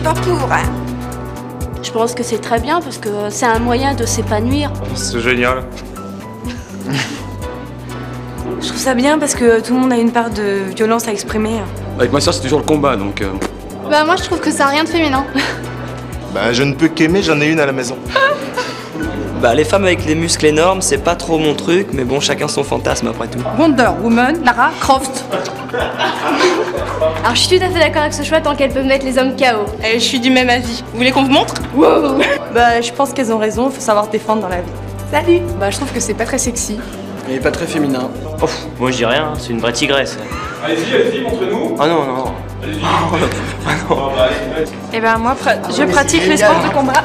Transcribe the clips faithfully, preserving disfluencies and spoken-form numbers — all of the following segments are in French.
ton tour, hein. Je pense que c'est très bien parce que c'est un moyen de s'épanouir. C'est génial. Je trouve ça bien parce que tout le monde a une part de violence à exprimer. Avec ma soeur, c'est toujours le combat, donc... Euh... Bah moi je trouve que ça n'a rien de féminin. Bah je ne peux qu'aimer, j'en ai une à la maison. Bah les femmes avec les muscles énormes, c'est pas trop mon truc, mais bon, chacun son fantasme après tout. Wonder Woman, Lara Croft. Alors je suis tout à fait d'accord avec ce choix tant qu'elles peuvent mettre les hommes K O. Et je suis du même avis. Vous voulez qu'on vous montre? Wow. Bah je pense qu'elles ont raison, faut savoir se défendre dans la vie. Salut. Bah je trouve que c'est pas très sexy. Et pas très féminin. Oh, moi je dis rien, c'est une vraie tigresse. Allez-y, allez-y, montrez-nous. Ah non, non. Allez-y. Ah non. Et ben moi, je pratique les sports de combat.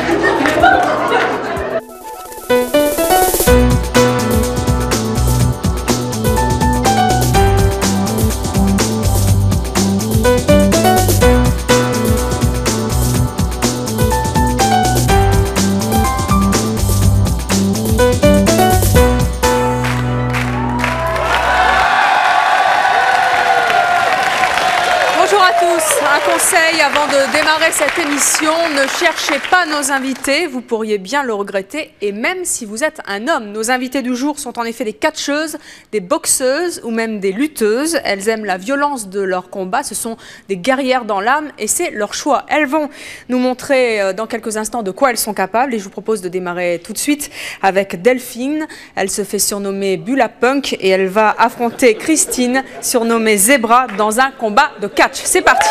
Un conseil avant de démarrer cette émission, ne cherchez pas nos invités, vous pourriez bien le regretter, et même si vous êtes un homme. Nos invités du jour sont en effet des catcheuses, des boxeuses ou même des lutteuses. Elles aiment la violence de leur combat, ce sont des guerrières dans l'âme et c'est leur choix. Elles vont nous montrer dans quelques instants de quoi elles sont capables et je vous propose de démarrer tout de suite avec Delphine. Elle se fait surnommer Bula Punk et elle va affronter Christine, surnommée Zebra, dans un combat de catch. C'est parti!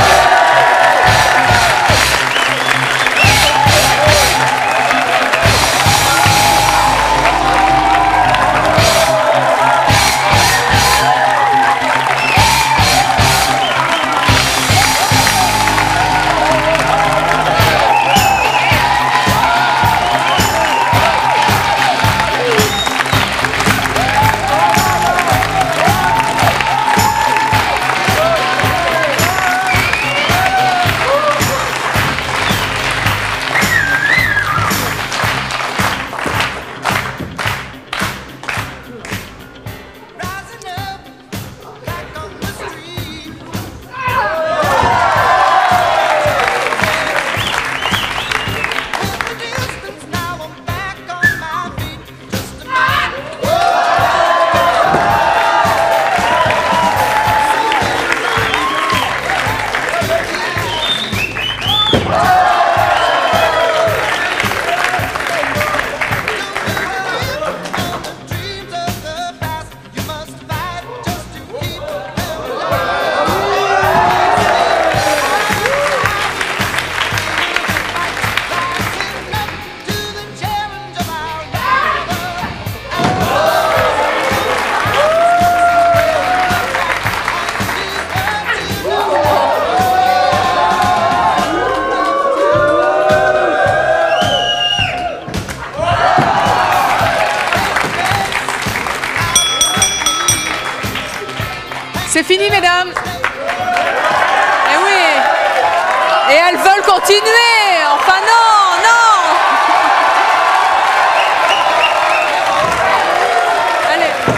C'est fini, mesdames. Eh oui. Et elles veulent continuer. Enfin, non, non. Allez.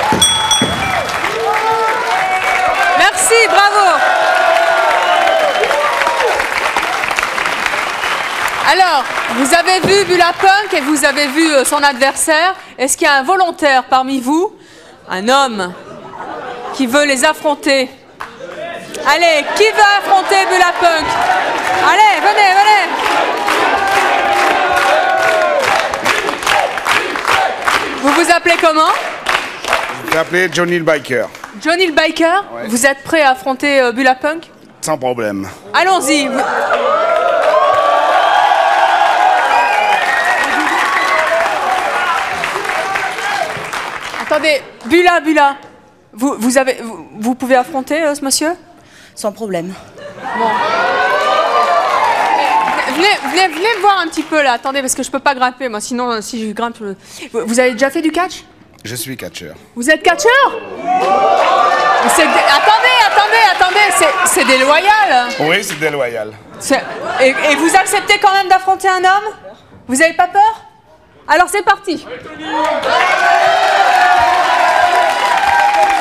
Merci, bravo. Alors, vous avez vu Bula Punk et vous avez vu son adversaire. Est-ce qu'il y a un volontaire parmi vous, un homme qui veut les affronter? Allez, qui veut affronter Bula Punk? Allez, venez, venez. Vous vous appelez comment? Je vais appeler Johnny le Biker. Johnny le Biker? Ouais. Vous êtes prêt à affronter euh, Bula Punk? Sans problème. Allons-y. Vous... Attendez, Bula, Bula. Vous, vous, avez, vous, vous pouvez affronter euh, ce monsieur? Sans problème. Bon. Venez, venez, venez me voir un petit peu là, attendez, parce que je peux pas grimper, moi, sinon, euh, si je grimpe... Je... Vous avez déjà fait du catch? Je suis catcheur. Vous êtes catcheur? Dé... Attendez, attendez, attendez, c'est déloyal. Oui, c'est déloyal. Et, et vous acceptez quand même d'affronter un homme? Vous avez pas peur? Alors c'est parti.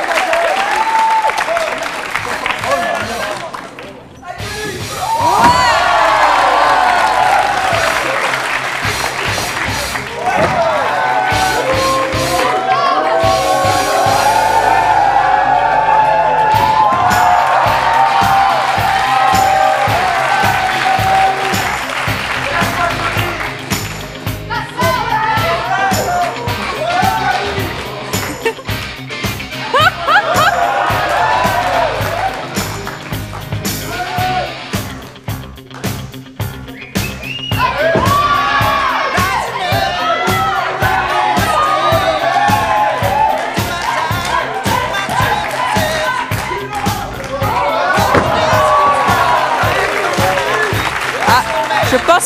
Ouais.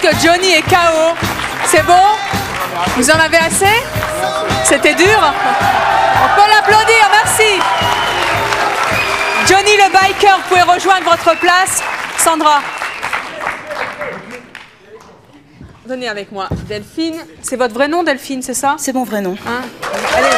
que Johnny est K O. C'est bon? Vous en avez assez? C'était dur? On peut l'applaudir, merci. Johnny le biker, vous pouvez rejoindre votre place. Sandra. Venez avec moi. Delphine, c'est votre vrai nom, Delphine, c'est ça? C'est mon vrai nom. Hein? Allez.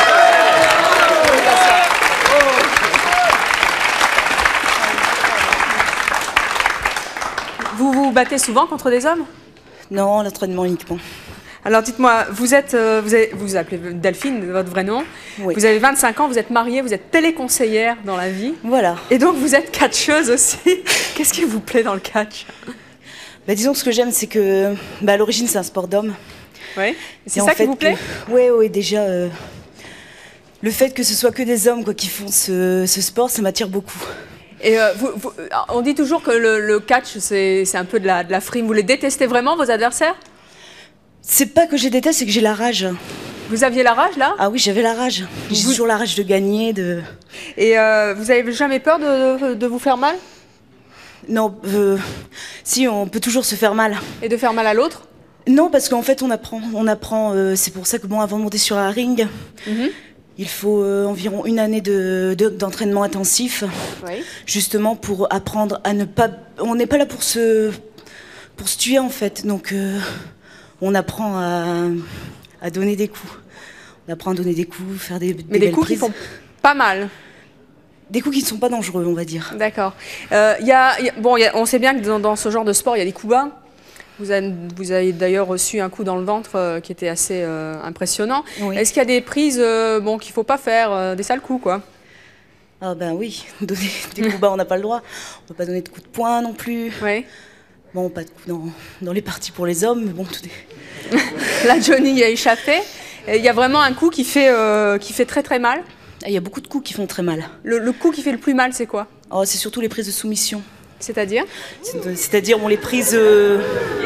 Vous vous battez souvent contre des hommes? Non, l'entraînement uniquement. Alors dites-moi, vous êtes, euh, vous, avez, vous vous appelez Delphine, votre vrai nom. Oui. Vous avez vingt-cinq ans, vous êtes mariée, vous êtes téléconseillère dans la vie. Voilà. Et donc vous êtes catcheuse aussi. Qu'est-ce qui vous plaît dans le catch? Bah, disons que ce que j'aime, c'est que bah, à l'origine, c'est un sport d'homme. Oui. C'est ça qui vous plaît? Oui, oui, déjà. Euh, le fait que ce soit que des hommes quoi, qui font ce, ce sport, ça m'attire beaucoup. Et euh, vous, vous, on dit toujours que le, le catch, c'est un peu de la, de la frime. Vous les détestez vraiment, vos adversaires? C'est pas que je déteste, c'est que j'ai la rage. Vous aviez la rage, là? Ah oui, j'avais la rage. J'ai vous... toujours la rage de gagner. De... Et euh, vous avez jamais peur de, de, de vous faire mal? Non, euh, si, on peut toujours se faire mal. Et de faire mal à l'autre? Non, parce qu'en fait, on apprend. On apprend. Euh, c'est pour ça que, bon, avant de monter sur un ring, mm-hmm. il faut euh, environ une année de, de, d'entraînement intensif, oui. justement pour apprendre à ne pas... On n'est pas là pour se, pour se tuer, en fait. Donc, euh, on apprend à, à donner des coups. On apprend à donner des coups, faire des, des Mais des coups prises. qui font pas mal. Des coups qui ne sont pas dangereux, on va dire. D'accord. Euh, y a, y a, bon, y a, on sait bien que dans, dans ce genre de sport, il y a des coups bas. Vous avez, vous avez d'ailleurs reçu un coup dans le ventre euh, qui était assez euh, impressionnant. Oui. Est-ce qu'il y a des prises euh, bon, qu'il ne faut pas faire, euh, des sales coups, quoi? Ah ben oui, donner des coups bas, on n'a pas le droit. On ne peut pas donner de coups de poing non plus. Oui. Bon, pas de coups dans, dans les parties pour les hommes, mais bon, tout est... Là, Johnny y a échappé. Il y a vraiment un coup qui fait, euh, qui fait très très mal. Il y a beaucoup de coups qui font très mal. Le, le coup qui fait le plus mal, c'est quoi? Oh, c'est surtout les prises de soumission. C'est-à-dire? C'est-à-dire, bon, les prises... Euh...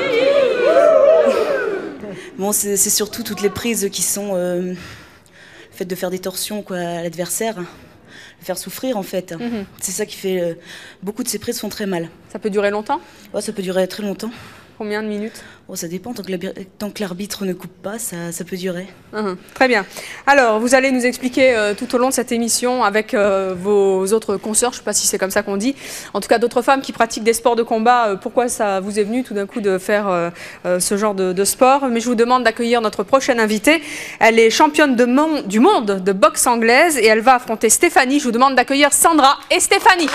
Bon, c'est surtout toutes les prises qui sont... Euh... Le fait de faire des torsions quoi, à l'adversaire, le faire souffrir, en fait. Mm-hmm. C'est ça qui fait... Euh... Beaucoup de ces prises font très mal. Ça peut durer longtemps? Oh, ça peut durer très longtemps. Combien de minutes? Oh, ça dépend, tant que l'arbitre ne coupe pas, ça, ça peut durer. Mmh, très bien. Alors, vous allez nous expliquer euh, tout au long de cette émission avec euh, vos autres consoeurs, je ne sais pas si c'est comme ça qu'on dit, en tout cas d'autres femmes qui pratiquent des sports de combat, euh, pourquoi ça vous est venu tout d'un coup de faire euh, euh, ce genre de, de sport. Mais je vous demande d'accueillir notre prochaine invitée. Elle est championne de mon, du monde de boxe anglaise et elle va affronter Stéphanie. Je vous demande d'accueillir Sandra et Stéphanie.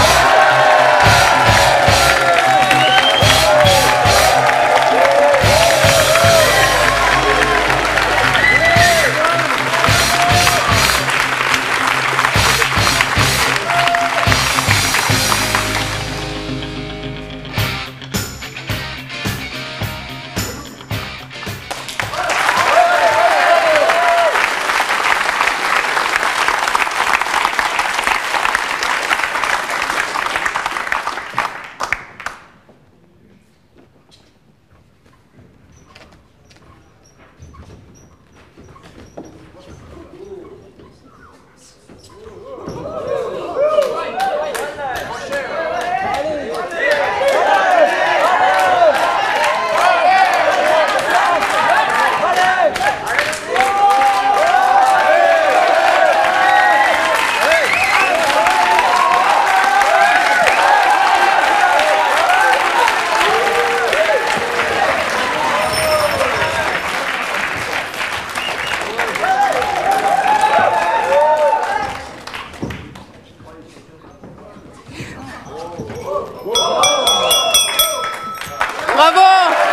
Bravo!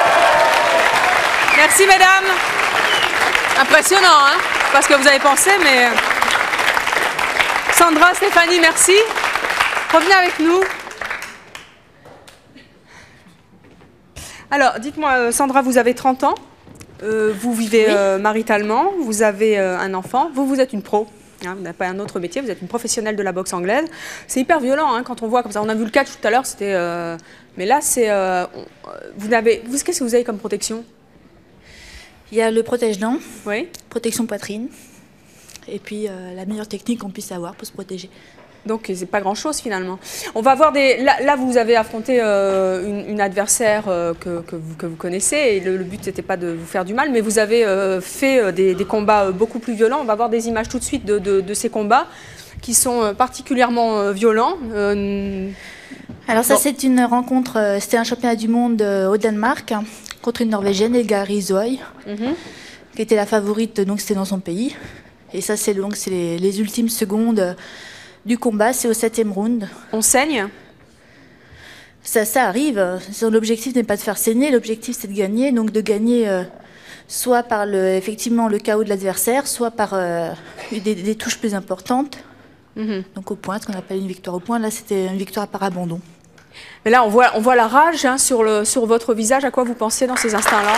Merci mesdames. Impressionnant, hein? Pas ce que vous avez pensé, mais... Sandra, Stéphanie, merci. Revenez avec nous. Alors, dites-moi, Sandra, vous avez trente ans. Euh, vous vivez oui. euh, maritalement. Vous avez euh, un enfant. Vous, vous êtes une pro. Hein, vous n'avez pas un autre métier. Vous êtes une professionnelle de la boxe anglaise. C'est hyper violent hein, quand on voit comme ça. On a vu le catch tout à l'heure. C'était... Euh... Mais là, c'est... Euh, vous n'avez... Vous, qu'est-ce que vous avez comme protection? Il y a le protège-dents, oui. protection poitrine, et puis euh, la meilleure technique qu'on puisse avoir pour se protéger. Donc c'est pas grand-chose finalement. On va voir des. Là, là vous avez affronté euh, une, une adversaire euh, que, que, vous, que vous connaissez et le, le but n'était pas de vous faire du mal, mais vous avez euh, fait euh, des, des combats beaucoup plus violents. On va voir des images tout de suite de, de, de ces combats qui sont euh, particulièrement euh, violents. Euh, Alors ça, c'est une rencontre. Euh, C'était un championnat du monde euh, au Danemark hein, contre une Norvégienne, Elga Rizoy, mm-hmm. qui était la favorite. Donc c'était dans son pays. Et ça, c'est donc c'est les, les ultimes secondes du combat, c'est au septième round. On saigne? Ça, ça arrive. L'objectif n'est pas de faire saigner, l'objectif c'est de gagner. Donc de gagner euh, soit par le, effectivement le K O de l'adversaire, soit par euh, des, des touches plus importantes. Mm-hmm. Donc au point, ce qu'on appelle une victoire au point. Là, c'était une victoire par abandon. Mais là, on voit, on voit la rage hein, sur, le, sur votre visage. À quoi vous pensez dans ces instants-là?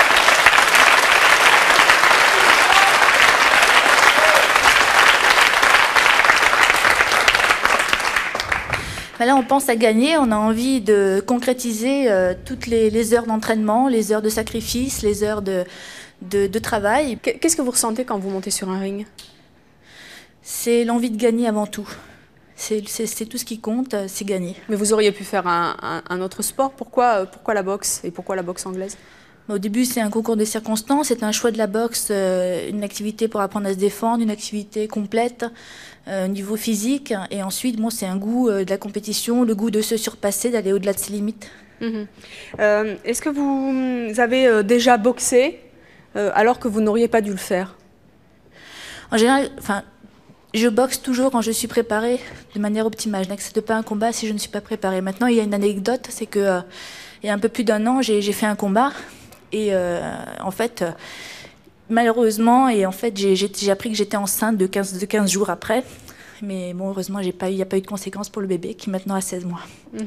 Là, on pense à gagner, on a envie de concrétiser euh, toutes les, les heures d'entraînement, les heures de sacrifice, les heures de, de, de travail. Qu'est-ce que vous ressentez quand vous montez sur un ring? C'est l'envie de gagner avant tout. C'est tout ce qui compte, c'est gagner. Mais vous auriez pu faire un, un, un autre sport. Pourquoi, pourquoi la boxe et pourquoi la boxe anglaise? Au début, c'est un concours de circonstances, c'est un choix de la boxe, euh, une activité pour apprendre à se défendre, une activité complète euh, au niveau physique. Et ensuite, bon, c'est un goût euh, de la compétition, le goût de se surpasser, d'aller au-delà de ses limites. Mmh. Euh, Est-ce que vous avez euh, déjà boxé euh, alors que vous n'auriez pas dû le faire? En général, enfin, je boxe toujours quand je suis préparée de manière optimale. Je n'accepte pas un combat si je ne suis pas préparée. Maintenant, il y a une anecdote, c'est que euh, il y a un peu plus d'un an, j'ai fait un combat. Et euh, en fait, euh, malheureusement, et en fait, j'ai appris que j'étais enceinte de quinze, de quinze jours après. Mais bon, heureusement, il n'y a pas eu de conséquences pour le bébé qui maintenant a seize mois. Mmh.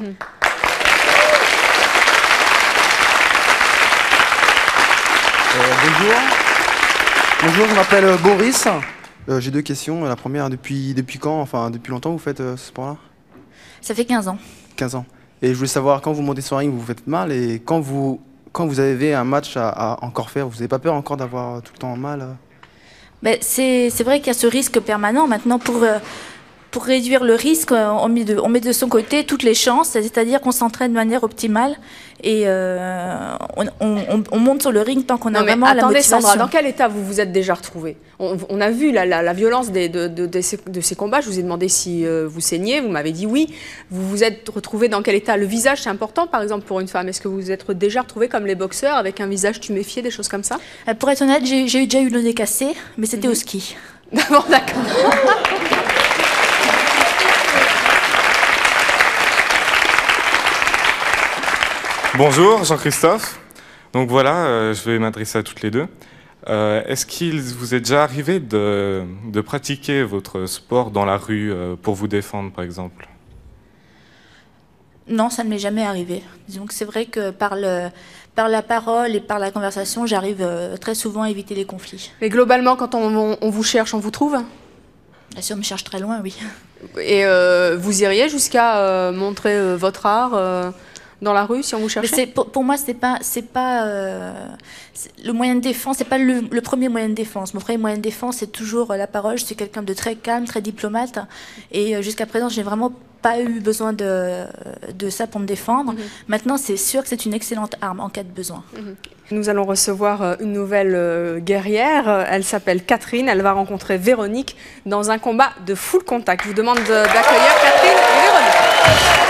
Euh, bonjour. Bonjour, je m'appelle Boris. Euh, j'ai deux questions. La première, depuis, depuis quand, enfin depuis longtemps vous faites euh, ce sport-là? Ça fait quinze ans. quinze ans. Et je voulais savoir, quand vous montez sur un ring, vous vous faites mal, et quand vous... Quand vous avez un match à, à encore faire, vous n'avez pas peur encore d'avoir tout le temps mal? Ben, c'est vrai qu'il y a ce risque permanent. Maintenant, pour, euh, pour réduire le risque, on met, de, on met de son côté toutes les chances, c'est-à-dire qu'on s'entraîne de manière optimale et euh, on, on, on monte sur le ring tant qu'on a vraiment attendez, la motivation. Sandra, dans quel état vous vous êtes déjà retrouvée? on, on a vu la, la, la violence des, de, de, de, ces, de ces combats. Je vous ai demandé si euh, vous saignez, vous m'avez dit oui. Vous vous êtes retrouvée dans quel état? Le visage, c'est important, par exemple, pour une femme. Est-ce que vous vous êtes déjà retrouvée comme les boxeurs, avec un visage tuméfié, des choses comme ça? euh, Pour être honnête, j'ai déjà eu le nez cassé, mais c'était mmh. au ski. D'abord, d'accord. Bonjour, Jean-Christophe. Donc voilà, euh, je vais m'adresser à toutes les deux. Euh, Est-ce qu'il vous est déjà arrivé de, de pratiquer votre sport dans la rue euh, pour vous défendre, par exemple? Non, ça ne m'est jamais arrivé. Disons que c'est vrai que par, le, par la parole et par la conversation, j'arrive euh, très souvent à éviter les conflits. Mais globalement, quand on, on, on vous cherche, on vous trouve? Bien sûr, on me cherche très loin, oui. Et euh, vous iriez jusqu'à euh, montrer euh, votre art euh, dans la rue si on vous cherchait? Pour, pour moi, c'est pas, c'est pas euh, le moyen de défense, c'est pas le, le premier moyen de défense. Mon premier moyen de défense, c'est toujours la parole. Je suis quelqu'un de très calme, très diplomate, et euh, jusqu'à présent, j'ai vraiment pas eu besoin de, de ça pour me défendre. Mm-hmm. Maintenant, c'est sûr que c'est une excellente arme en cas de besoin. Mm-hmm. Nous allons recevoir une nouvelle guerrière. Elle s'appelle Catherine. Elle va rencontrer Véronique dans un combat de full contact. Je vous demande d'accueillir Catherine et Véronique.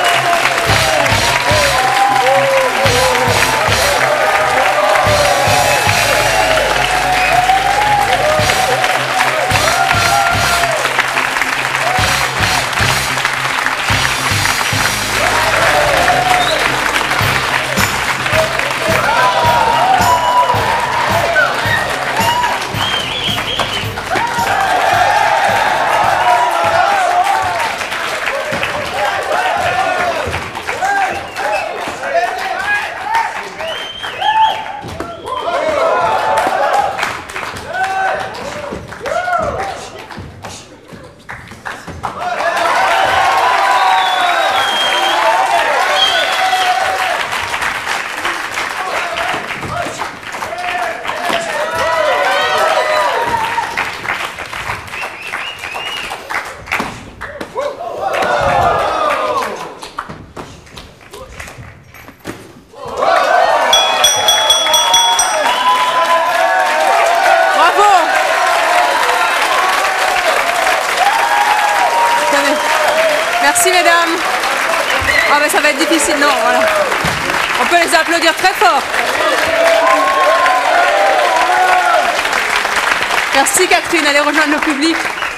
Merci mesdames. Ah ben ça va être difficile, non, voilà. On peut les applaudir très fort. Merci Catherine, allez rejoindre le public.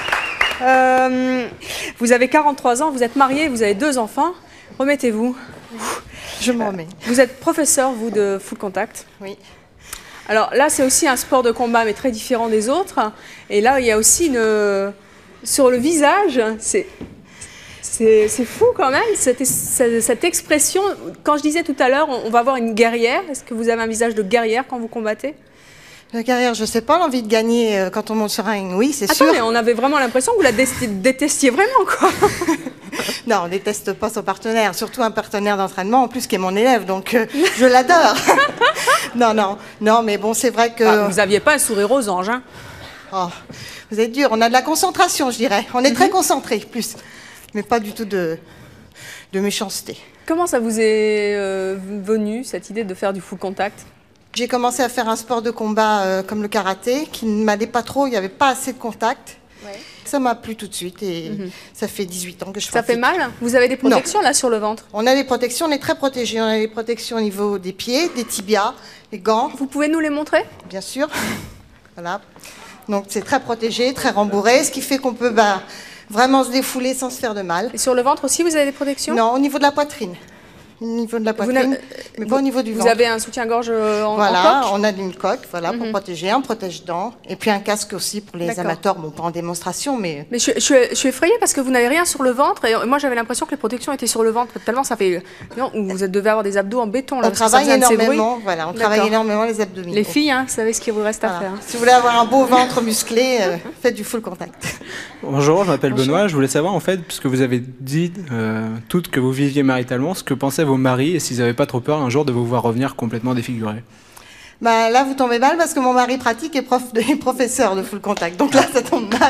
Euh, vous avez quarante-trois ans, vous êtes mariée, vous avez deux enfants. Remettez-vous. Je m'en remets. Vous êtes professeur, vous, de full contact. Oui. Alors là, c'est aussi un sport de combat, mais très différent des autres. Et là, il y a aussi une... Sur le visage, c'est... C'est fou quand même, cette, cette expression. Quand je disais tout à l'heure, on va avoir une guerrière. Est-ce que vous avez un visage de guerrière quand vous combattez? La guerrière, je sais pas, l'envie de gagner quand on monte sur un ring, oui, c'est sûr. Attends, mais on avait vraiment l'impression que vous la détestiez vraiment, quoi. Non, on déteste pas son partenaire, surtout un partenaire d'entraînement, en plus qui est mon élève, donc euh, je l'adore. Non, non, non, mais bon, c'est vrai que... Ah, vous aviez pas un sourire aux anges, hein? Oh, vous êtes dur, on a de la concentration, je dirais. On est mm-hmm. très concentrés, plus. Mais pas du tout de, de méchanceté. Comment ça vous est euh, venu, cette idée de faire du full contact? J'ai commencé à faire un sport de combat euh, comme le karaté, qui ne m'allait pas trop, il n'y avait pas assez de contact. Ouais. Ça m'a plu tout de suite et mm-hmm. ça fait dix-huit ans que je Ça pratique. Fait mal? Vous avez des protections non. là sur le ventre? On a des protections, on est très protégés. On a des protections au niveau des pieds, des tibias, des gants. Vous pouvez nous les montrer? Bien sûr. Voilà. Donc c'est très protégé, très rembourré, ce qui fait qu'on peut... Bah, vraiment se défouler sans se faire de mal. Et sur le ventre aussi, vous avez des protections? Non, au niveau de la poitrine. Au niveau de la poitrine, mais pas au niveau du ventre. Vous avez un soutien-gorge en, voilà, en coque? on a une coque, voilà, pour mm-hmm. protéger, un protège-dents, et puis un casque aussi pour les amateurs, bon, pas en démonstration, mais... Mais je, je, je suis effrayée parce que vous n'avez rien sur le ventre, et moi j'avais l'impression que les protections étaient sur le ventre, tellement ça fait... Non, vous devez avoir des abdos en béton, là. On travaille énormément, voilà, on travaille énormément les abdominaux. Les filles, hein, vous savez ce qu'il vous reste voilà. à faire. Si vous voulez avoir un beau ventre musclé, euh, faites du full contact. Bonjour, je m'appelle Benoît, je voulais savoir en fait, puisque vous avez dit euh, toutes que vous viviez maritalement, ce que pensaient vos maris et s'ils n'avaient pas trop peur un jour de vous voir revenir complètement défiguré. Bah, là, vous tombez mal parce que mon mari pratique et prof de, est professeur de full contact, donc là, ça tombe mal.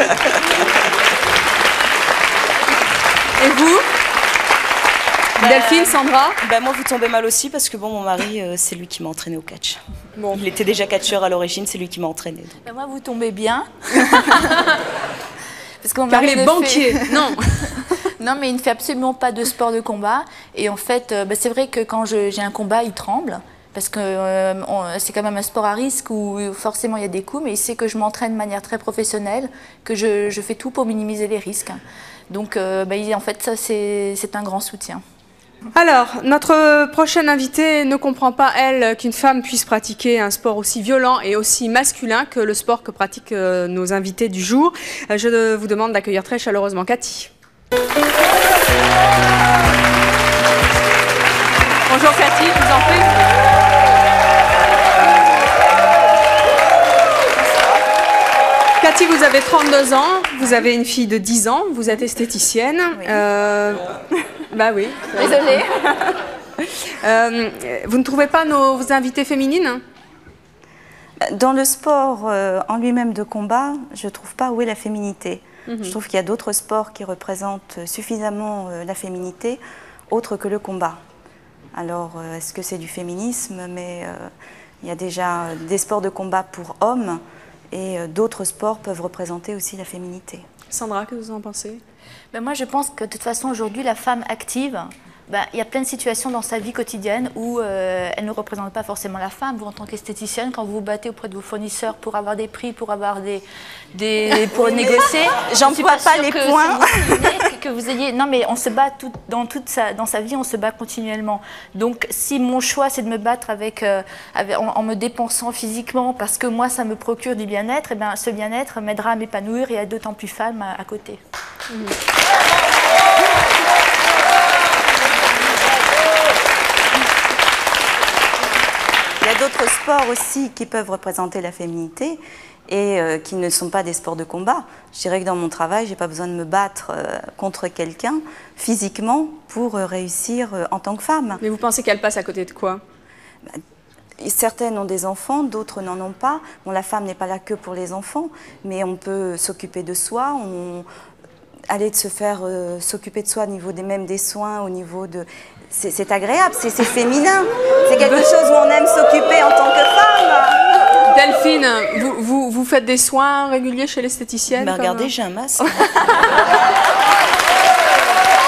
Et vous bah, Delphine, Sandra? Bah, moi, vous tombez mal aussi parce que bon, mon mari, euh, c'est lui qui m'a entraîné au catch. Bon. Il était déjà catcheur à l'origine, c'est lui qui m'a entraîné. Bah, moi, vous tombez bien. Parce que mon Car mari il est banquier, fait... non. Non, mais il ne fait absolument pas de sport de combat. Et en fait, euh, bah, c'est vrai que quand j'ai un combat, il tremble. Parce que euh, c'est quand même un sport à risque où forcément il y a des coups, mais il sait que je m'entraîne de manière très professionnelle, que je, je fais tout pour minimiser les risques. Donc, euh, bah, en fait, ça, c'est un grand soutien. Alors, notre prochaine invitée ne comprend pas, elle, qu'une femme puisse pratiquer un sport aussi violent et aussi masculin que le sport que pratiquent euh, nos invités du jour. Euh, je vous demande d'accueillir très chaleureusement Cathy. Bonjour Cathy, je vous en prie. Cathy, vous avez trente-deux ans, vous avez une fille de dix ans, vous êtes esthéticienne. Oui. Euh, bah oui. Désolée. euh, vous ne trouvez pas nos invités féminines? Dans le sport euh, en lui-même de combat, je ne trouve pas où est la féminité. Mm-hmm. Je trouve qu'il y a d'autres sports qui représentent suffisamment euh, la féminité, autre que le combat. Alors, euh, est-ce que c'est du féminisme? Mais euh, il y a déjà des sports de combat pour hommes et euh, d'autres sports peuvent représenter aussi la féminité. Sandra, que vous en pensez? Ben moi, je pense que de toute façon, aujourd'hui, la femme active, ben, il y a plein de situations dans sa vie quotidienne où euh, elle ne représente pas forcément la femme. Vous, en tant qu'esthéticienne, quand vous vous battez auprès de vos fournisseurs pour avoir des prix, pour avoir des, des pour négocier, j'emploie pas, pas les que points. Que, que vous ayez. Non, mais on se bat tout, dans toute sa dans sa vie, on se bat continuellement. Donc, si mon choix c'est de me battre avec, euh, avec en, en me dépensant physiquement parce que moi ça me procure du bien-être, et bien ce bien-être m'aidera à m'épanouir et à être d'autant plus femme à, à côté. Mmh. Il y a d'autres sports aussi qui peuvent représenter la féminité et euh, qui ne sont pas des sports de combat. Je dirais que dans mon travail, je n'ai pas besoin de me battre euh, contre quelqu'un physiquement pour euh, réussir euh, en tant que femme. Mais vous pensez qu'elle passe à côté de quoi? bah, Certaines ont des enfants, d'autres n'en ont pas. Bon, la femme n'est pas là que pour les enfants, mais on peut s'occuper de soi, on... aller de se faire euh, s'occuper de soi au niveau des, même des soins, au niveau de... C'est agréable, c'est féminin. C'est quelque chose où on aime s'occuper en tant que femme. Delphine, vous, vous, vous faites des soins réguliers chez l'esthéticienne? Mais regardez, j'ai un masque.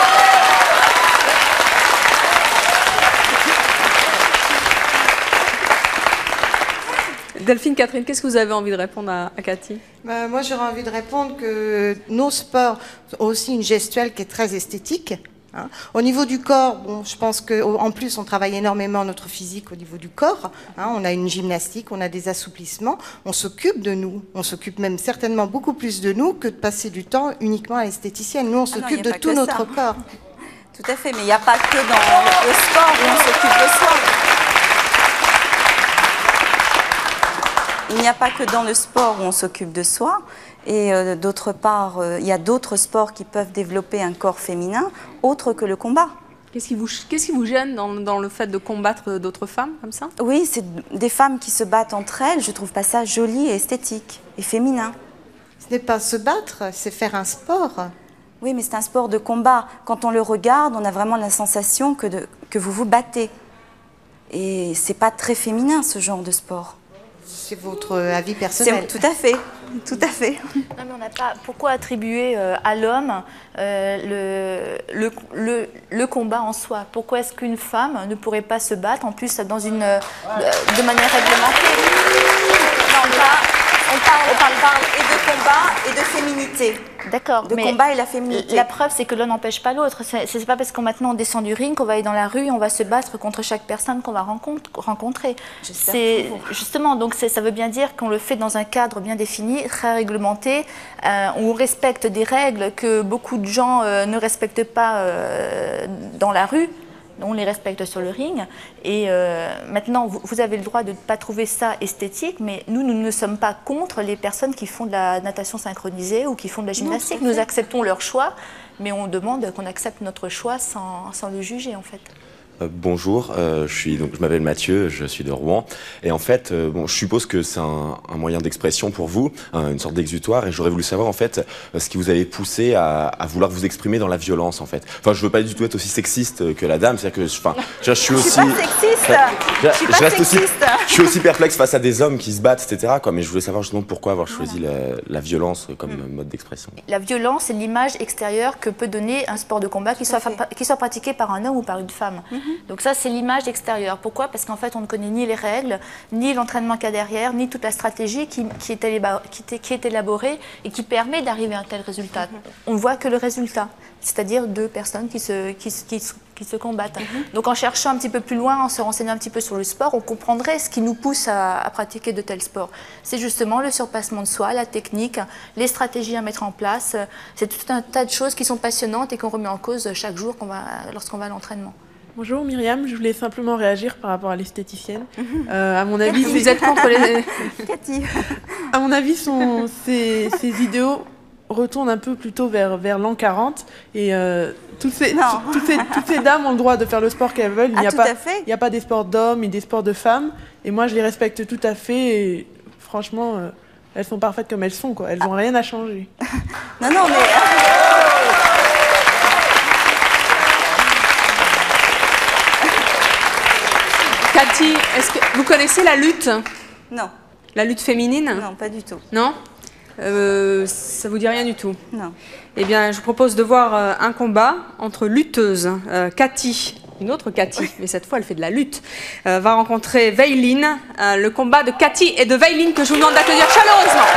Delphine, Catherine, qu'est-ce que vous avez envie de répondre à, à Cathy? Bah, moi, j'aurais envie de répondre que nos sports ont aussi une gestuelle qui est très esthétique. Hein. Au niveau du corps, bon, je pense qu'en plus, on travaille énormément notre physique au niveau du corps. Hein. On a une gymnastique, on a des assouplissements. On s'occupe de nous. On s'occupe même certainement beaucoup plus de nous que de passer du temps uniquement à l'esthéticienne. Nous, on s'occupe de tout notre corps. Tout à fait, mais il n'y a pas que dans le sport où on s'occupe de soi. Il n'y a pas que dans le sport où on s'occupe de soi. Et euh, d'autre part, euh, il y a d'autres sports qui peuvent développer un corps féminin autre que le combat. Qu'est-ce qui vous, qu'est-ce qui vous gêne dans, dans le fait de combattre d'autres femmes comme ça? Oui, c'est des femmes qui se battent entre elles. Je trouve pas ça joli et esthétique et féminin. Ce n'est pas se battre, c'est faire un sport. Oui, mais c'est un sport de combat. Quand on le regarde, on a vraiment la sensation que, de, que vous vous battez. Et c'est pas très féminin, ce genre de sport. C'est votre avis personnel. Tout à fait, tout à fait. Non, mais on n'a pas. Pourquoi attribuer euh, à l'homme euh, le, le, le, le combat en soi? Pourquoi est-ce qu'une femme ne pourrait pas se battre, en plus dans une, euh, de, de manière réglementée? Non, on parle, on parle, on parle, parle et de combat et de féminité. D'accord. De combat et la féminité. La preuve, c'est que l'un n'empêche pas l'autre. C'est pas parce qu'on maintenant on descend du ring qu'on va aller dans la rue et on va se battre contre chaque personne qu'on va rencontre, rencontrer. C'est justement, donc ça veut bien dire qu'on le fait dans un cadre bien défini, très réglementé, euh, où on respecte des règles que beaucoup de gens euh, ne respectent pas euh, dans la rue. On les respecte sur le ring. Et euh, maintenant, vous, vous avez le droit de ne pas trouver ça esthétique, mais nous, nous ne sommes pas contre les personnes qui font de la natation synchronisée ou qui font de la gymnastique. Non, nous acceptons leur choix, mais on demande qu'on accepte notre choix sans, sans le juger, en fait. Euh, bonjour, euh, je suis donc je m'appelle Mathieu, je suis de Rouen et en fait euh, bon je suppose que c'est un, un moyen d'expression pour vous, hein, une sorte d'exutoire et j'aurais voulu savoir en fait euh, ce qui vous avait poussé à, à vouloir vous exprimer dans la violence en fait. Enfin je veux pas du tout être aussi sexiste que la dame, c'est-à-dire que je, enfin je, je suis aussi. Je suis pas sexiste. Je, je suis pas je reste sexiste. Aussi, je suis aussi perplexe face à des hommes qui se battent et cetera quoi, mais je voulais savoir justement pourquoi avoir choisi la, la violence comme mmh. mode d'expression. La violence c'est l'image extérieure que peut donner un sport de combat qui soit, qui soit pratiqué par un homme ou par une femme. Mmh. Donc ça c'est l'image extérieure. Pourquoi? Parce qu'en fait, on ne connaît ni les règles, ni l'entraînement qu'il y a derrière, ni toute la stratégie qui, qui, est élabor qui, est, qui est élaborée et qui permet d'arriver à un tel résultat. Mm-hmm. On ne voit que le résultat, c'est-à-dire deux personnes qui se, qui, qui, qui se combattent. Mm-hmm. Donc en cherchant un petit peu plus loin, en se renseignant un petit peu sur le sport, on comprendrait ce qui nous pousse à, à pratiquer de tels sports. C'est justement le surpassement de soi, la technique, les stratégies à mettre en place. C'est tout un tas de choses qui sont passionnantes et qu'on remet en cause chaque jour qu'on va, lorsqu'on va à l'entraînement. Bonjour Myriam, je voulais simplement réagir par rapport à l'esthéticienne. Euh, à mon avis, vous êtes contre les... Cathy. À mon avis, son, ces, ces idéaux retournent un peu plutôt vers, vers l'an quarante et euh, toutes, ces, toutes, ces, toutes ces dames ont le droit de faire le sport qu'elles veulent. Il n'y a, ah, a pas des sports d'hommes et des sports de femmes et moi je les respecte tout à fait et franchement, euh, elles sont parfaites comme elles sont, quoi. Elles n'ont ah. rien à changer. Non, non, mais... Cathy, est-ce que vous connaissez la lutte? Non. La lutte féminine? Non, pas du tout. Non? euh, Ça vous dit rien du tout? Non. Eh bien, je vous propose de voir euh, un combat entre lutteuses. Euh, Cathy, une autre Cathy, mais cette fois elle fait de la lutte, euh, va rencontrer Veiline. Euh, le combat de Cathy et de Veiline que je vous demande d'accueillir chaleureusement.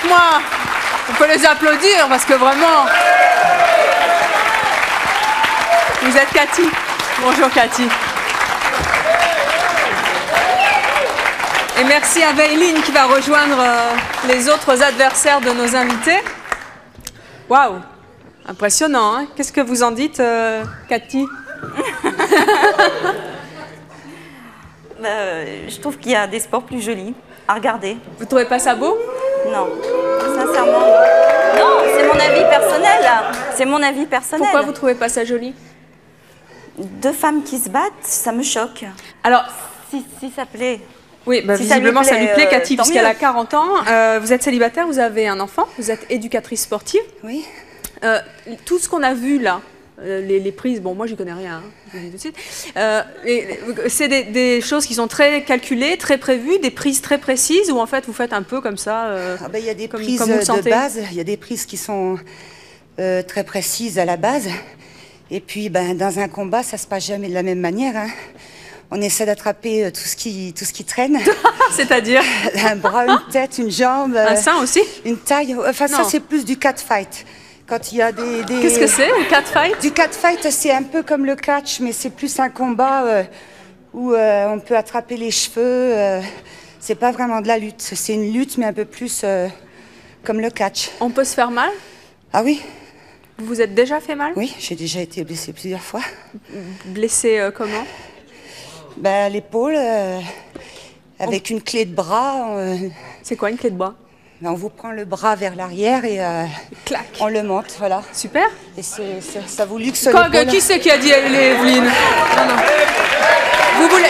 avec moi. On peut les applaudir parce que vraiment... Vous êtes Cathy. Bonjour Cathy. Et merci à Veiline qui va rejoindre euh, les autres adversaires de nos invités. Waouh, impressionnant, hein? Qu'est-ce que vous en dites, euh, Cathy? bah, euh, Je trouve qu'il y a des sports plus jolis à regarder. Vous trouvez pas ça beau? Non, sincèrement. Non, c'est mon avis personnel. C'est mon avis personnel. Pourquoi vous trouvez pas ça joli? Deux femmes qui se battent, ça me choque. Alors, si, si ça plaît. Oui, bah, si visiblement ça lui plaît, ça lui plaît euh, Cathy, puisqu'elle a quarante ans. Euh, vous êtes célibataire, vous avez un enfant, vous êtes éducatrice sportive. Oui. Euh, tout ce qu'on a vu là, euh, les, les prises, bon moi j'y connais rien, hein, je vous le dis tout de suite. Euh, c'est des, des choses qui sont très calculées, très prévues, des prises très précises, ou en fait vous faites un peu comme ça euh, ah ben, y a des comme, prises comme vous le sentez. De base, il y a des prises qui sont euh, très précises à la base. Et puis ben, dans un combat, ça se passe jamais de la même manière. Hein. On essaie d'attraper tout ce qui, tout ce qui traîne. C'est-à-dire un bras, une tête, une jambe. Un sein aussi? Une taille. Enfin, non. Ça, c'est plus du catfight. Quand il y a des... des... Qu'est-ce que c'est, le catfight? Du catfight, c'est un peu comme le catch, mais c'est plus un combat euh, où euh, on peut attraper les cheveux. Euh, c'est pas vraiment de la lutte. C'est une lutte, mais un peu plus euh, comme le catch. On peut se faire mal? Ah oui. Vous vous êtes déjà fait mal? Oui, j'ai déjà été blessée plusieurs fois. Blessée euh, comment? Ben, l'épaule, euh, avec on... une clé de bras. Euh... C'est quoi une clé de bras? Ben, on vous prend le bras vers l'arrière et euh, clac. On le monte, voilà. Super. Et c'est, c'est, ça vous luxe l'épaule. Qui c'est qui a dit les Evelyne? Non, non. Vous voulez...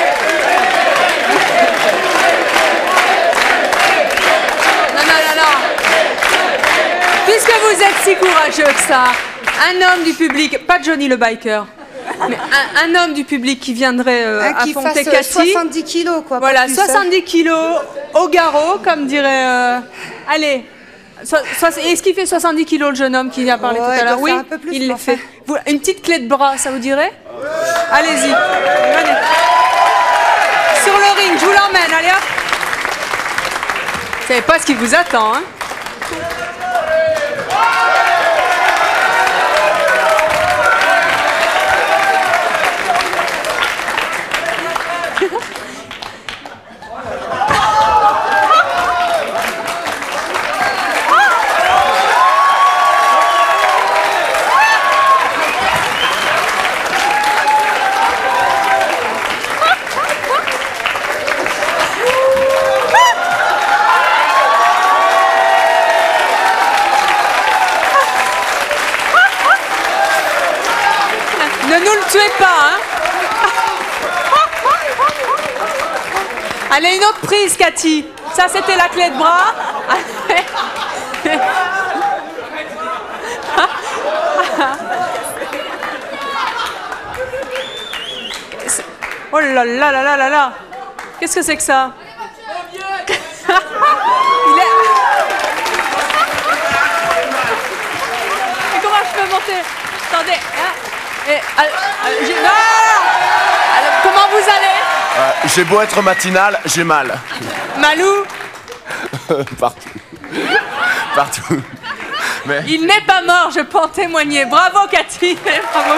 Non, non, non, non. Puisque vous êtes si courageux que ça, un homme du public, pas Johnny le biker, mais un, un homme du public qui viendrait euh, qui affronter fasse Cathy. soixante-dix kilos, quoi. Voilà, soixante-dix kilos au garrot, comme dirait... Euh, allez, so, so, est-ce qu'il fait soixante-dix kilos, le jeune homme qui a parlé ouais, tout à l'heure? Oui, un peu plus, il le enfin. fait. Vous, une petite clé de bras, ça vous dirait? Allez-y. Venez. Sur le ring, je vous l'emmène, allez hop. Vous savez pas ce qui vous attend, hein? Ne nous le tuez pas, hein. Allez, une autre prise, Cathy. Ça, c'était la clé de bras. Oh là là là là là là. Qu'est-ce que c'est que ça? Il est... Et comment je peux monter? Attendez. Et, euh, euh, j'ai... Non, alors, comment vous allez? euh, J'ai beau être matinal, j'ai mal. Malou? Partout. Partout. Mais... Il n'est pas mort, je peux en témoigner. Bravo Cathy. Bravo.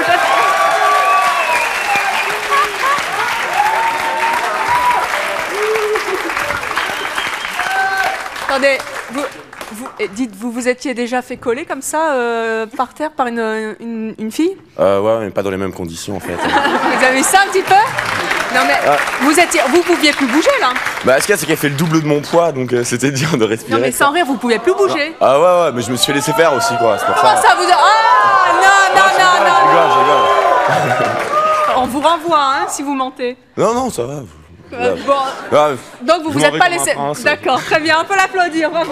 Attendez, vous, vous, dites, vous vous étiez déjà fait coller comme ça, euh, par terre, par une, une, une fille? euh, Ouais, mais pas dans les mêmes conditions en fait. Vous avez vu ça un petit peu? Non mais, ah. vous étiez, vous pouviez plus bouger là? Bah ce qu'il y a, c'est qu'elle fait le double de mon poids, donc euh, c'était dur de respirer. Non mais sans rire, vous pouviez plus bouger. Non. Ah ouais, ouais, mais je me suis fait laisser faire aussi quoi, c'est pour Comment ça. ça vous... Ah non, non, non, non, je rigole, je rigole. On vous renvoie, hein, si vous mentez. Non, non, ça va. Euh, bon. Ah, Donc vous vous êtes pas laissé... D'accord, très bien, on peut l'applaudir, bravo.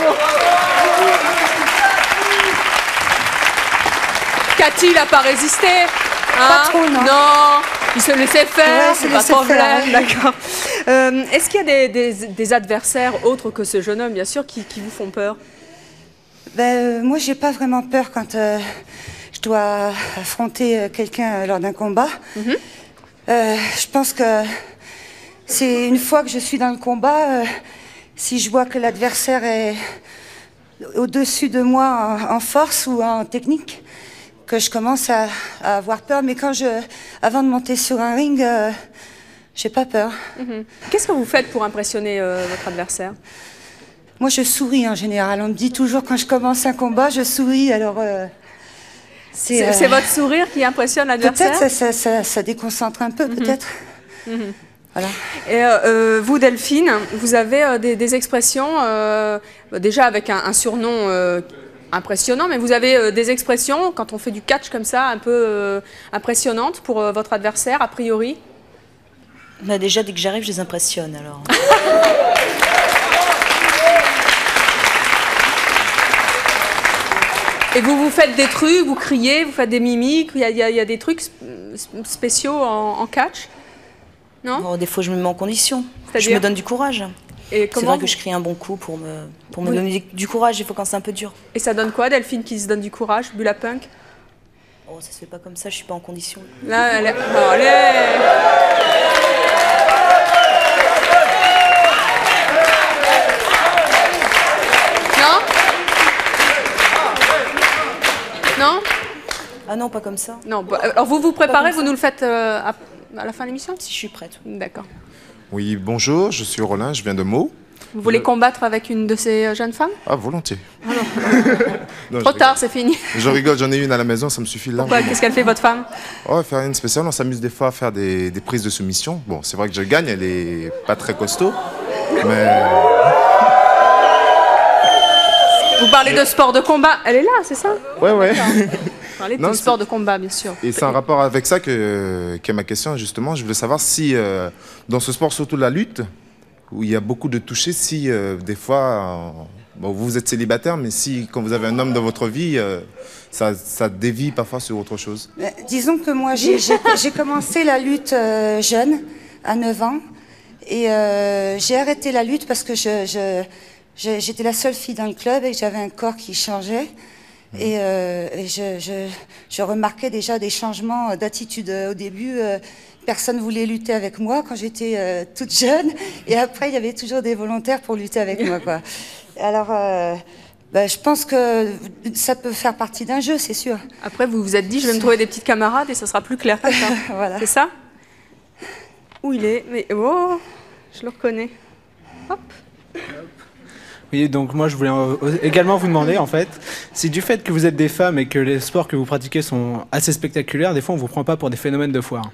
Cathy, il n'a pas résisté. Hein? Pas trop, non. Non, il se laissait faire, ouais, c'est pas de problème. D'accord. Euh, Est-ce qu'il y a des, des, des adversaires autres que ce jeune homme, bien sûr, qui, qui vous font peur? Ben, euh, moi, j'ai pas vraiment peur quand euh, je dois affronter quelqu'un lors d'un combat. Mm-hmm. euh, je pense que c'est une fois que je suis dans le combat, euh, si je vois que l'adversaire est au-dessus de moi en, en force ou en technique que je commence à, à avoir peur. Mais quand je, avant de monter sur un ring, euh, j'ai pas peur. Mm-hmm. Qu'est-ce que vous faites pour impressionner euh, votre adversaire? Moi, je souris en général. On me dit toujours quand je commence un combat, je souris. Alors, euh, c'est euh, votre sourire qui impressionne l'adversaire? Peut-être ça, ça, ça, ça déconcentre un peu, mm-hmm. peut-être. Mm-hmm. Voilà. Et euh, vous, Delphine, vous avez euh, des, des expressions, euh, déjà avec un, un surnom euh, impressionnant, mais vous avez euh, des expressions, quand on fait du catch comme ça, un peu euh, impressionnantes pour euh, votre adversaire, a priori? Bah déjà, dès que j'arrive, je les impressionne, alors. Et vous, vous faites des trucs, vous criez, vous faites des mimiques, il y a, il y a, il y a des trucs spéciaux en, en catch? Non? Bon, des fois, je me mets en condition. Je me donne du courage. C'est vrai que je crie un bon coup pour me, pour me oui. donner du courage, il faut quand c'est un peu dur. Et ça donne quoi, Delphine, qui se donne du courage, Bula Punk? Oh, ça se fait pas comme ça, je suis pas en condition. Là, elle est... Oh, allez. Non? Non? Ah non, pas comme ça. Non, bah, alors vous vous préparez, vous nous le faites euh, à, à la fin de l'émission? Si je suis prête. D'accord. Oui, bonjour, je suis Roland, je viens de Meaux. Vous voulez combattre avec une de ces jeunes femmes? Ah, volontiers. Ah non. Trop tard, c'est fini. Je rigole, j'en ai une à la maison, ça me suffit là. Qu'est-ce qu'elle fait, votre femme? Oh, faire une spéciale, on s'amuse des fois à faire des, des prises de soumission. Bon, c'est vrai que je gagne, elle est pas très costaud, mais... Vous parlez de sport de combat, elle est là, c'est ça? Ouais, ouais. Vous parlez de non, sport de combat, bien sûr. Et c'est en rapport avec ça que, que ma question, justement. Je voulais savoir si, euh, dans ce sport, surtout la lutte, où il y a beaucoup de touchés, si euh, des fois, euh, bon, vous êtes célibataire, mais si quand vous avez un homme dans votre vie, euh, ça, ça dévie parfois sur autre chose. Euh, disons que moi, j'ai commencé la lutte euh, jeune, à neuf ans, et euh, j'ai arrêté la lutte parce que je, je, j'étais la seule fille dans le club et que j'avais un corps qui changeait. Mmh. Et, euh, et je, je, je remarquais déjà des changements d'attitude au début. Euh, Personne ne voulait lutter avec moi quand j'étais euh, toute jeune. Et après, il y avait toujours des volontaires pour lutter avec moi, quoi. Alors, euh, bah, je pense que ça peut faire partie d'un jeu, c'est sûr. Après, vous vous êtes dit, je vais me trouver des petites camarades et ça sera plus clair comme ça. Voilà. C'est ça? Où il est? Mais oh, je le reconnais. Hop. Oui, donc moi je voulais également vous demander en fait, si du fait que vous êtes des femmes et que les sports que vous pratiquez sont assez spectaculaires, des fois on vous prend pas pour des phénomènes de foire.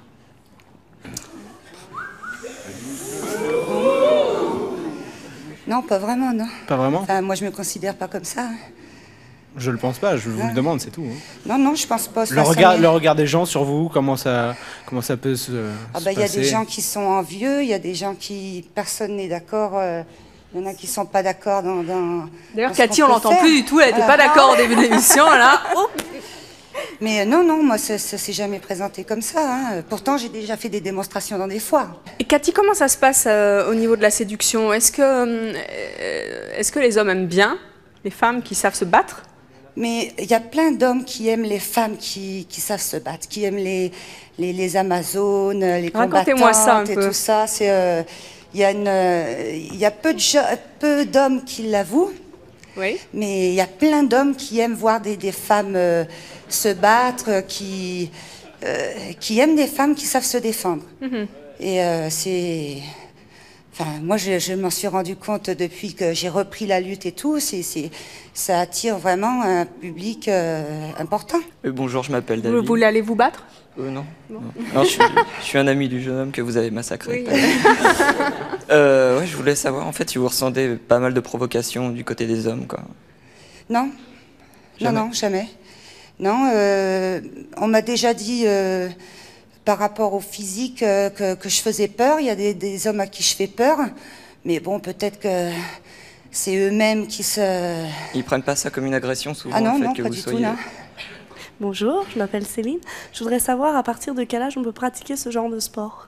Non, pas vraiment, non. Pas vraiment? Enfin, moi, je me considère pas comme ça. Je le pense pas, je vous ouais. le demande, c'est tout. Hein. Non, non, je pense pas. Le regard, le regard des gens sur vous, comment ça, comment ça peut se, ah se bah, passer? Il y a des gens qui sont envieux, il y a des gens qui... Personne n'est d'accord. Euh, il y en a qui sont pas d'accord dans... dans D'ailleurs, Cathy, on l'entend plus du tout, elle n'était voilà. pas d'accord au début de l'émission, là. Oh. Mais non, non, moi, ça ne s'est jamais présenté comme ça. Hein. Pourtant, j'ai déjà fait des démonstrations dans des foires. Et Cathy, comment ça se passe euh, au niveau de la séduction? Est-ce que, euh, est-ce que les hommes aiment bien les femmes qui savent se battre? Mais il y a plein d'hommes qui aiment les femmes qui, qui savent se battre, qui aiment les, les, les Amazones, les combattantes ça un et peu. tout ça. Il euh, y, euh, y a peu d'hommes qui l'avouent. Oui. Mais il y a plein d'hommes qui aiment voir des, des femmes euh, se battre, qui, euh, qui aiment des femmes qui savent se défendre. Mm-hmm. Et euh, c'est... Enfin, moi, je, je m'en suis rendu compte depuis que j'ai repris la lutte et tout. C'est, c'est, ça attire vraiment un public euh, important. Euh, bonjour, je m'appelle David. Vous voulez aller vous battre? Euh, non. Non. non. non je, suis, je suis un ami du jeune homme que vous avez massacré. Oui. euh, ouais, je voulais savoir, en fait, si vous ressentez pas mal de provocations du côté des hommes, quoi. Non. Jamais. Non, non, jamais. Non, euh, on m'a déjà dit... Euh, par rapport au physique, euh, que, que je faisais peur. Il y a des, des hommes à qui je fais peur. Mais bon, peut-être que c'est eux-mêmes qui se... Ils prennent pas ça comme une agression souvent, ah non, le fait non, que pas vous du soyez... tout, non. Bonjour, je m'appelle Céline. Je voudrais savoir à partir de quel âge on peut pratiquer ce genre de sport?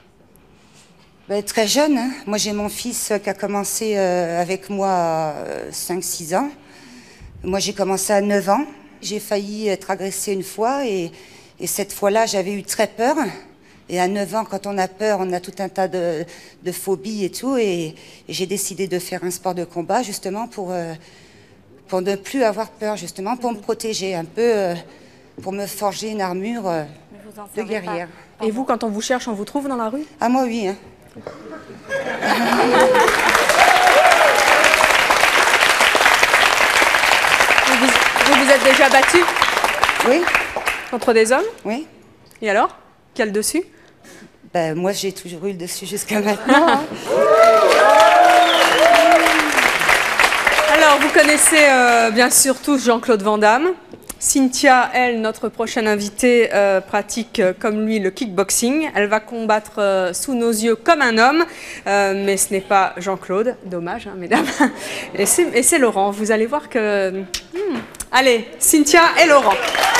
Ben, très jeune. Hein. Moi, j'ai mon fils qui a commencé euh, avec moi à cinq six ans. Moi, j'ai commencé à neuf ans. J'ai failli être agressée une fois et... Et cette fois-là, j'avais eu très peur. Et à neuf ans, quand on a peur, on a tout un tas de, de phobies et tout. Et, et j'ai décidé de faire un sport de combat, justement, pour, euh, pour ne plus avoir peur, justement, pour me protéger un peu, euh, pour me forger une armure euh, de guerrière. Et vous, quand on vous cherche, on vous trouve dans la rue? Ah, moi, oui. Hein. vous, vous, vous vous êtes déjà battu? Oui. Contre des hommes? Oui. Et alors? Qui a le dessus? Ben, moi, j'ai toujours eu le dessus jusqu'à maintenant. Hein. Alors, vous connaissez euh, bien sûr tous Jean-Claude Van Damme. Cynthia, elle, notre prochaine invitée, euh, pratique euh, comme lui le kickboxing. Elle va combattre euh, sous nos yeux comme un homme, euh, mais ce n'est pas Jean-Claude. Dommage, hein, mesdames. Et c'est Laurent. Vous allez voir que... Hmm. Allez, Cynthia et Laurent.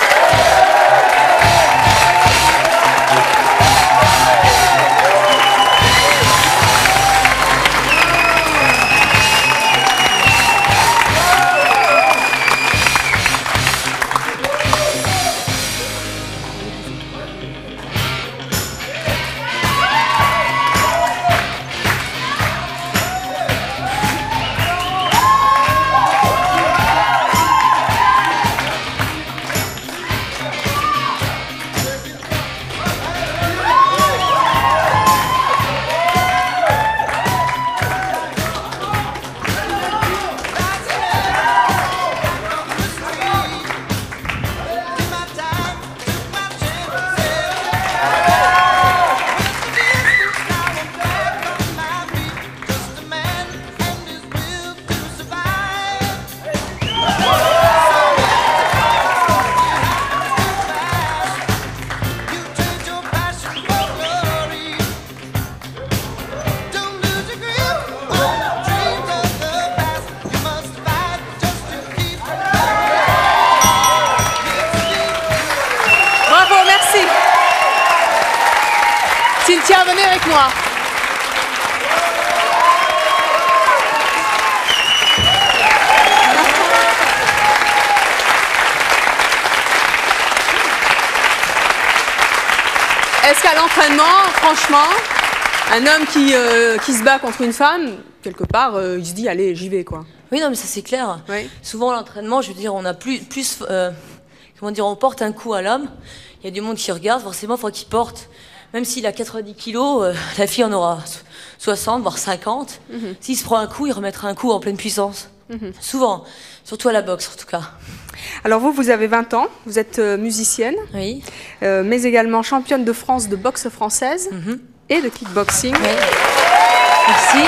Cynthia, venez avec moi. Est-ce qu'à l'entraînement, franchement, un homme qui, euh, qui se bat contre une femme, quelque part, euh, il se dit, allez, j'y vais, quoi. Oui, non, mais ça c'est clair. Oui. Souvent, l'entraînement, je veux dire, on a plus, plus euh, comment dire, on porte un coup à l'homme. Il y a du monde qui regarde, forcément, il faut qu'il porte. Même s'il a quatre-vingt-dix kilos, euh, la fille en aura soixante, voire cinquante. Mm-hmm. S'il se prend un coup, il remettra un coup en pleine puissance. Mm-hmm. Souvent, surtout à la boxe, en tout cas. Alors vous, vous avez vingt ans, vous êtes euh, musicienne, oui. euh, mais également championne de France de boxe française mm-hmm. et de kickboxing. Oui. Merci.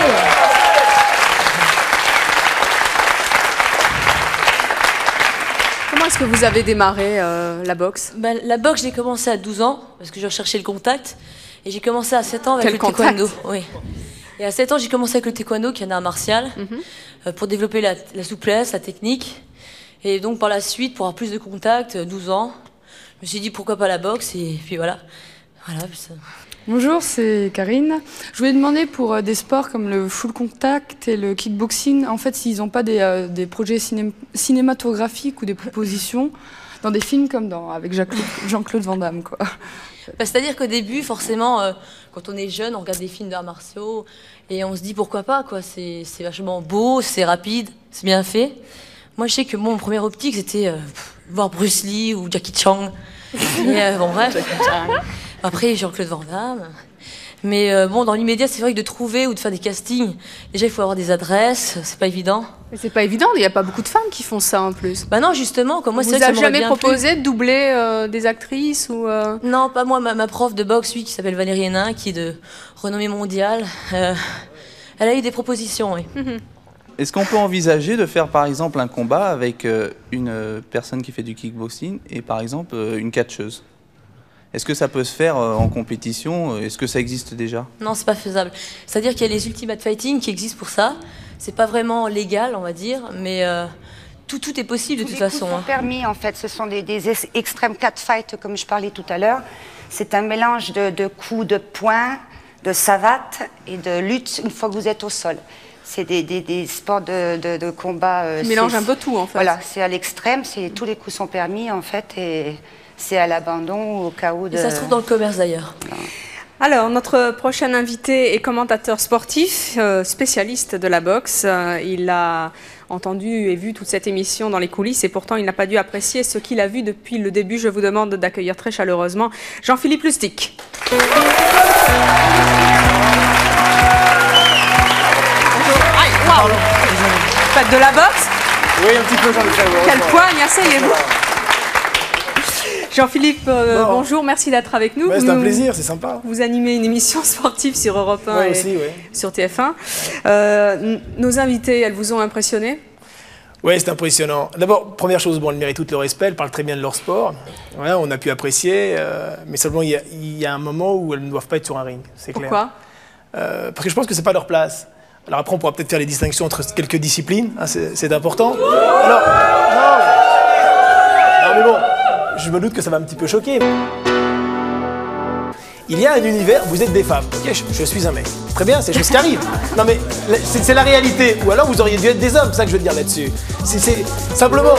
Comment est-ce que vous avez démarré euh, la boxe? Ben, la boxe, j'ai commencé à douze ans, parce que je recherchais le contact. Et j'ai commencé à sept ans avec Quel le contact? taekwondo. Oui. Et à sept ans, j'ai commencé avec le taekwondo, qui est un art martial, mm-hmm. euh, pour développer la, la souplesse, la technique. Et donc, par la suite, pour avoir plus de contact, douze ans, je me suis dit, pourquoi pas la boxe? Et puis voilà. voilà puis ça... Bonjour, c'est Karine. Je voulais demander pour euh, des sports comme le full contact et le kickboxing, en fait, s'ils n'ont pas des, euh, des projets ciné cinématographiques ou des propositions dans des films comme dans, avec Jean-Claude Van Damme, quoi. Bah, c'est-à-dire qu'au début, forcément, euh, quand on est jeune, on regarde des films d'arts martiaux et on se dit pourquoi pas, quoi. C'est vachement beau, c'est rapide, c'est bien fait. Moi, je sais que mon premier optique, c'était euh, voir Bruce Lee ou Jackie Chan. Et, euh, bon, bref. Après, Jean-Claude Van Damme. Mais euh, bon, dans l'immédiat, c'est vrai que de trouver ou de faire des castings, déjà, il faut avoir des adresses, c'est pas évident. Mais c'est pas évident, il n'y a pas beaucoup de femmes qui font ça en plus. Bah non, justement, comme moi, c'est vous vrai que avez ça jamais bien proposé plu. de doubler euh, des actrices ou euh... Non, pas moi, ma, ma prof de boxe, oui, qui s'appelle Valérie Hénin, qui est de renommée mondiale. Euh, elle a eu des propositions, oui. Mm-hmm. Est-ce qu'on peut envisager de faire par exemple un combat avec euh, une euh, personne qui fait du kickboxing et par exemple euh, une catcheuse? Est-ce que ça peut se faire euh, en compétition? Est-ce que ça existe déjà? Non, c'est pas faisable. C'est-à-dire qu'il y a les Ultimate Fighting qui existent pour ça. C'est pas vraiment légal, on va dire, mais euh, tout, tout est possible de Tous toute les façon. coups sont Hein. permis, en fait. Ce sont des, des extrême catfight, comme je parlais tout à l'heure. C'est un mélange de, de coups de poing, de savate et de lutte une fois que vous êtes au sol. C'est des, des, des sports de, de, de combat. Euh, Qui mélangent un peu tout, en fait. Voilà, c'est à l'extrême, tous les coups sont permis, en fait, et c'est à l'abandon ou au cas où de... Et ça se trouve dans le commerce, d'ailleurs. Alors, notre prochain invité est commentateur sportif, euh, spécialiste de la boxe. Euh, il a entendu et vu toute cette émission dans les coulisses et pourtant il n'a pas dû apprécier ce qu'il a vu depuis le début. Je vous demande d'accueillir très chaleureusement Jean-Philippe Lustig. Bonjour. Aïe, waouh. Faites de la boxe? Oui, un petit peu, j'en ai fait. Quelle poigne, asseyez-vous. Jean-Philippe, euh, bon. bonjour, merci d'être avec nous. Ouais, c'est un plaisir, c'est sympa. Vous animez une émission sportive sur Europe un ouais, et aussi, ouais. sur T F un. Euh, nos invités, elles vous ont impressionné? Oui, c'est impressionnant. D'abord, première chose, bon, elles méritent tout le respect, elles parlent très bien de leur sport. Ouais, on a pu apprécier, euh, mais seulement il y, a, il y a un moment où elles ne doivent pas être sur un ring, c'est clair. Pourquoi? euh, Parce que je pense que c'est pas leur place. Alors après, on pourra peut-être faire les distinctions entre quelques disciplines, hein, c'est important. Alors, non, non, mais bon, je me doute que ça va un petit peu choquer. Il y a un univers, vous êtes des femmes, ok, je, je suis un mec. Très bien, c'est chose qui arrive. Non mais, c'est la réalité. Ou alors vous auriez dû être des hommes, c'est ça que je veux dire là-dessus. C'est simplement...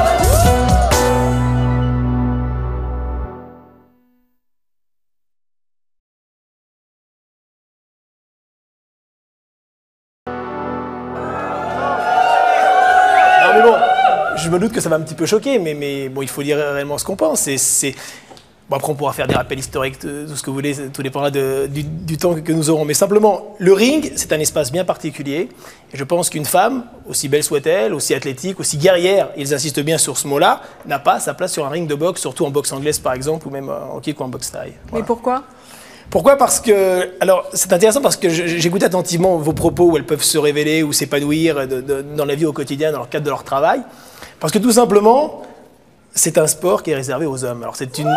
Non mais bon, je me doute que ça va un petit peu choquer, mais, mais bon, il faut dire réellement ce qu'on pense. C'est... Bon, après, on pourra faire des rappels historiques, tout ce que vous voulez, tout dépendra de, du, du temps que nous aurons. Mais simplement, le ring, c'est un espace bien particulier. Et je pense qu'une femme, aussi belle soit-elle, aussi athlétique, aussi guerrière, ils insistent bien sur ce mot-là, n'a pas sa place sur un ring de boxe, surtout en boxe anglaise, par exemple, ou même en kick ou en boxe thaï. Voilà. Mais pourquoi? Pourquoi? Parce que, alors, c'est intéressant parce que j'écoute attentivement vos propos où elles peuvent se révéler ou s'épanouir dans la vie au quotidien, dans le cadre de leur travail. Parce que tout simplement... c'est un sport qui est réservé aux hommes. Alors c'est une...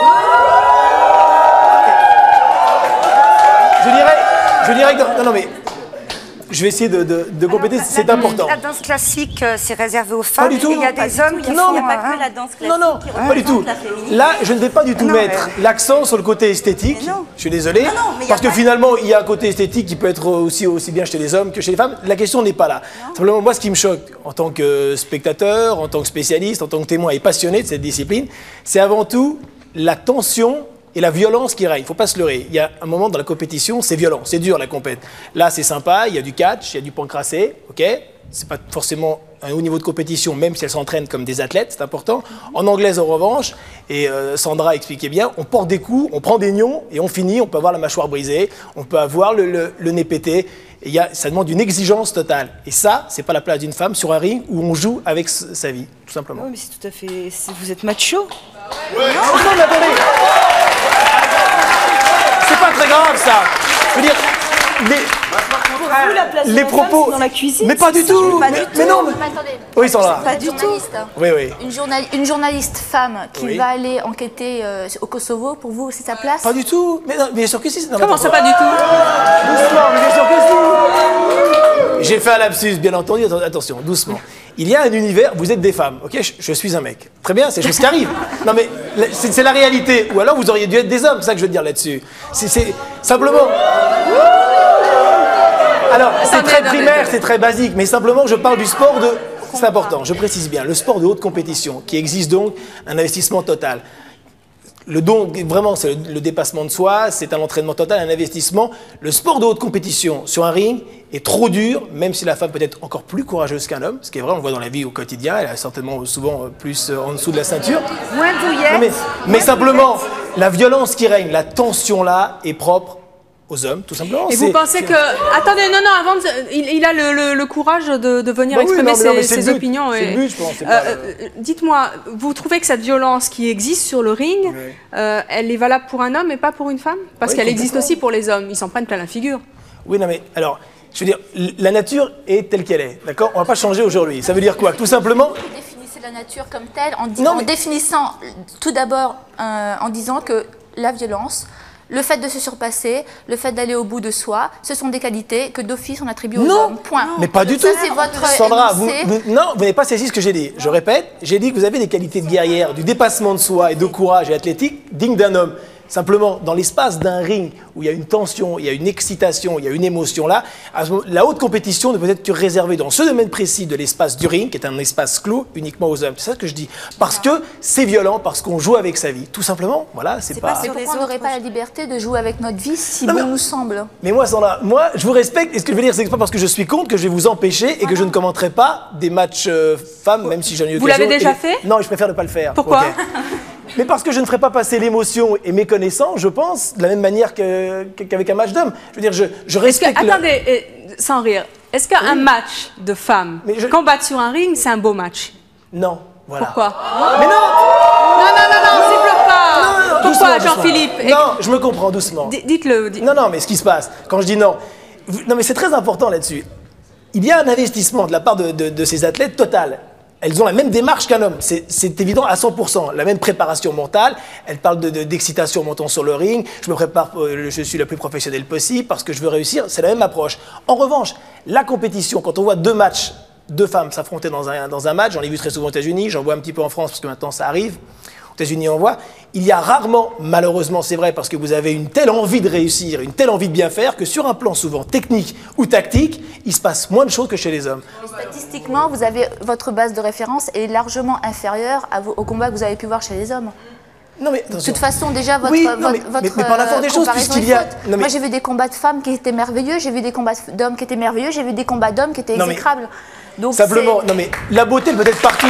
Je dirais... Je dirais que... Non, non, mais... Je vais essayer de, de, de compléter, c'est important. La danse classique, c'est réservé aux femmes. Pas du tout. Il y a des hommes qui non, font... il n'y a pas que la danse classique. Non, non, pas du tout. Là, je ne vais pas du tout non, mettre mais... l'accent sur le côté esthétique. Je suis désolé. Ah non, parce que pas... finalement, il y a un côté esthétique qui peut être aussi, aussi bien chez les hommes que chez les femmes. La question n'est pas là. Non. Simplement, moi, ce qui me choque, en tant que spectateur, en tant que spécialiste, en tant que témoin et passionné de cette discipline, c'est avant tout la tension et la violence qui règne. Il ne faut pas se leurrer. Il y a un moment dans la compétition, c'est violent, c'est dur la compète. Là, c'est sympa, il y a du catch, il y a du pancrassé, ok? C'est pas forcément un haut niveau de compétition, même si elles s'entraînent comme des athlètes, c'est important. En anglaise, en revanche, et euh, Sandra expliquait bien, on porte des coups, on prend des nions et on finit, on peut avoir la mâchoire brisée, on peut avoir le, le, le nez pété. Et y a, ça demande une exigence totale. Et ça, c'est pas la place d'une femme sur un ring où on joue avec sa vie, tout simplement. Oui, mais c'est tout à fait... Vous êtes macho. Ouais. Non, non, mais attendez. C'est pas très grave, ça. Je veux dire, les, vous, la place les propos... dans la cuisine. Mais pas du tout. Pas mais, du tout. mais non. Mais... Mais attendez. Oui, Sandra. Pas du tout. Oui, oui. Une, journal... une journaliste femme qui oui. va aller enquêter euh, au Kosovo, pour vous, c'est sa place? Pas du tout. Mais non, bien sûr que si. Non, comment ça, pas du tout? Doucement, mais bien sûr que si. J'ai fait un lapsus, bien entendu. Attention, doucement. Il y a un univers, vous êtes des femmes, ok, je, je suis un mec. Très bien, c'est chose qui arrive. Non mais, c'est la réalité. Ou alors vous auriez dû être des hommes, c'est ça que je veux dire là-dessus. C'est simplement... Alors, c'est très primaire, c'est très basique, mais simplement je parle du sport de... C'est important, je précise bien, le sport de haute compétition, qui exige donc un investissement total. Le don, vraiment, c'est le, le dépassement de soi, c'est un entraînement total, un investissement. Le sport de haute compétition sur un ring est trop dur, même si la femme peut être encore plus courageuse qu'un homme, ce qui est vrai, on le voit dans la vie au quotidien, elle a certainement souvent plus en dessous de la ceinture. Moins douillette. Mais, mais simplement, la violence qui règne, la tension là est propre aux hommes, tout simplement. Et vous pensez que... Attendez, non, non, avant, de... il, il a le, le, le courage de, de venir bah oui, exprimer non, ses, non, ses opinions. C'est et... le but, je pense. Euh, euh, Dites-moi, vous trouvez que cette violence qui existe sur le ring, oui. euh, elle est valable pour un homme et pas pour une femme? Parce oui, qu'elle existe aussi pour les hommes, ils s'en prennent plein la figure. Oui, non, mais alors, je veux dire, la nature est telle qu'elle est, d'accord? On ne va pas changer aujourd'hui. Ça veut dire quoi? Tout simplement... Vous définissez la nature comme telle en, non, en mais... définissant tout d'abord, euh, en disant que la violence... Le fait de se surpasser, le fait d'aller au bout de soi, ce sont des qualités que d'office on attribue aux non, hommes. Point. Mais pas du ça, tout. C'est votre Sandra, vous, vous, non, vous n'avez pas saisi ce que j'ai dit. Je répète, j'ai dit que vous avez des qualités de guerrière, du dépassement de soi et de courage et athlétique dignes d'un homme. Simplement, dans l'espace d'un ring où il y a une tension, il y a une excitation, il y a une émotion là, à ce moment, la haute compétition ne peut être que réservée dans ce domaine précis de l'espace du ring, qui est un espace clos uniquement aux hommes. C'est ça que je dis. Parce que c'est violent, parce qu'on joue avec sa vie. Tout simplement, voilà, c'est pas... Mais pourquoi on n'aurait pas la liberté de jouer avec notre vie si Non, bon mais- nous semble? Mais moi, Sandra, moi, je vous respecte. Et ce que je veux dire, c'est que c'est pas parce que je suis contre que je vais vous empêcher et que je ne commenterai pas des matchs euh, femmes, même si j'en ai eu Vous l'occasion. l'avez déjà Et- fait Non, je préfère ne pas le faire. Pourquoi Ok. Mais parce que je ne ferai pas passer l'émotion et mes connaissances, je pense, de la même manière que- que- qu'avec un match d'hommes. Je veux dire, je, je respecte... le- Attendez, eh, sans rire, est-ce qu'un match de femmes combattre sur un ring, c'est un beau match? Non, voilà. Pourquoi? Mais non Non, non, non, non, siffle pas. Non, non, Pourquoi, doucement, Jean-Philippe? doucement. Non, je me comprends, doucement. D- Dites-le. dites- Non, non, mais ce qui se passe, quand je dis non, vous- non, mais c'est très important là-dessus. Il y a un investissement de la part de, de- de ces athlètes total. Elles ont la même démarche qu'un homme, c'est c'est évident à cent pour cent. La même préparation mentale, elles parlent de- de- d'excitation montant sur le ring, je me prépare, euh, je suis la plus professionnelle possible parce que je veux réussir, c'est la même approche. En revanche, la compétition, quand on voit deux matchs, deux femmes s'affronter dans un, dans un match, j'en ai vu très souvent aux États-Unis, j'en vois un petit peu en France parce que maintenant ça arrive, aux États-Unis on voit, il y a rarement, malheureusement c'est vrai, parce que vous avez une telle envie de réussir, une telle envie de bien faire, que sur un plan souvent technique ou tactique, il se passe moins de choses que chez les hommes. Statistiquement, vous avez, votre base de référence est largement inférieure à vos- au combat que vous avez pu voir chez les hommes. Non mais de toute façon, déjà, votre, Oui, non, votre, mais- votre mais- mais par la force des euh, choses, comparaison puisqu'il est y a- faute. non, mais- Moi, j'ai vu des combats de femmes qui étaient merveilleux, j'ai vu des combats d'hommes qui étaient merveilleux, j'ai vu des combats d'hommes qui étaient Non, mais- exécrables. Donc, Simplement, c'est- non mais la beauté elle peut être partout.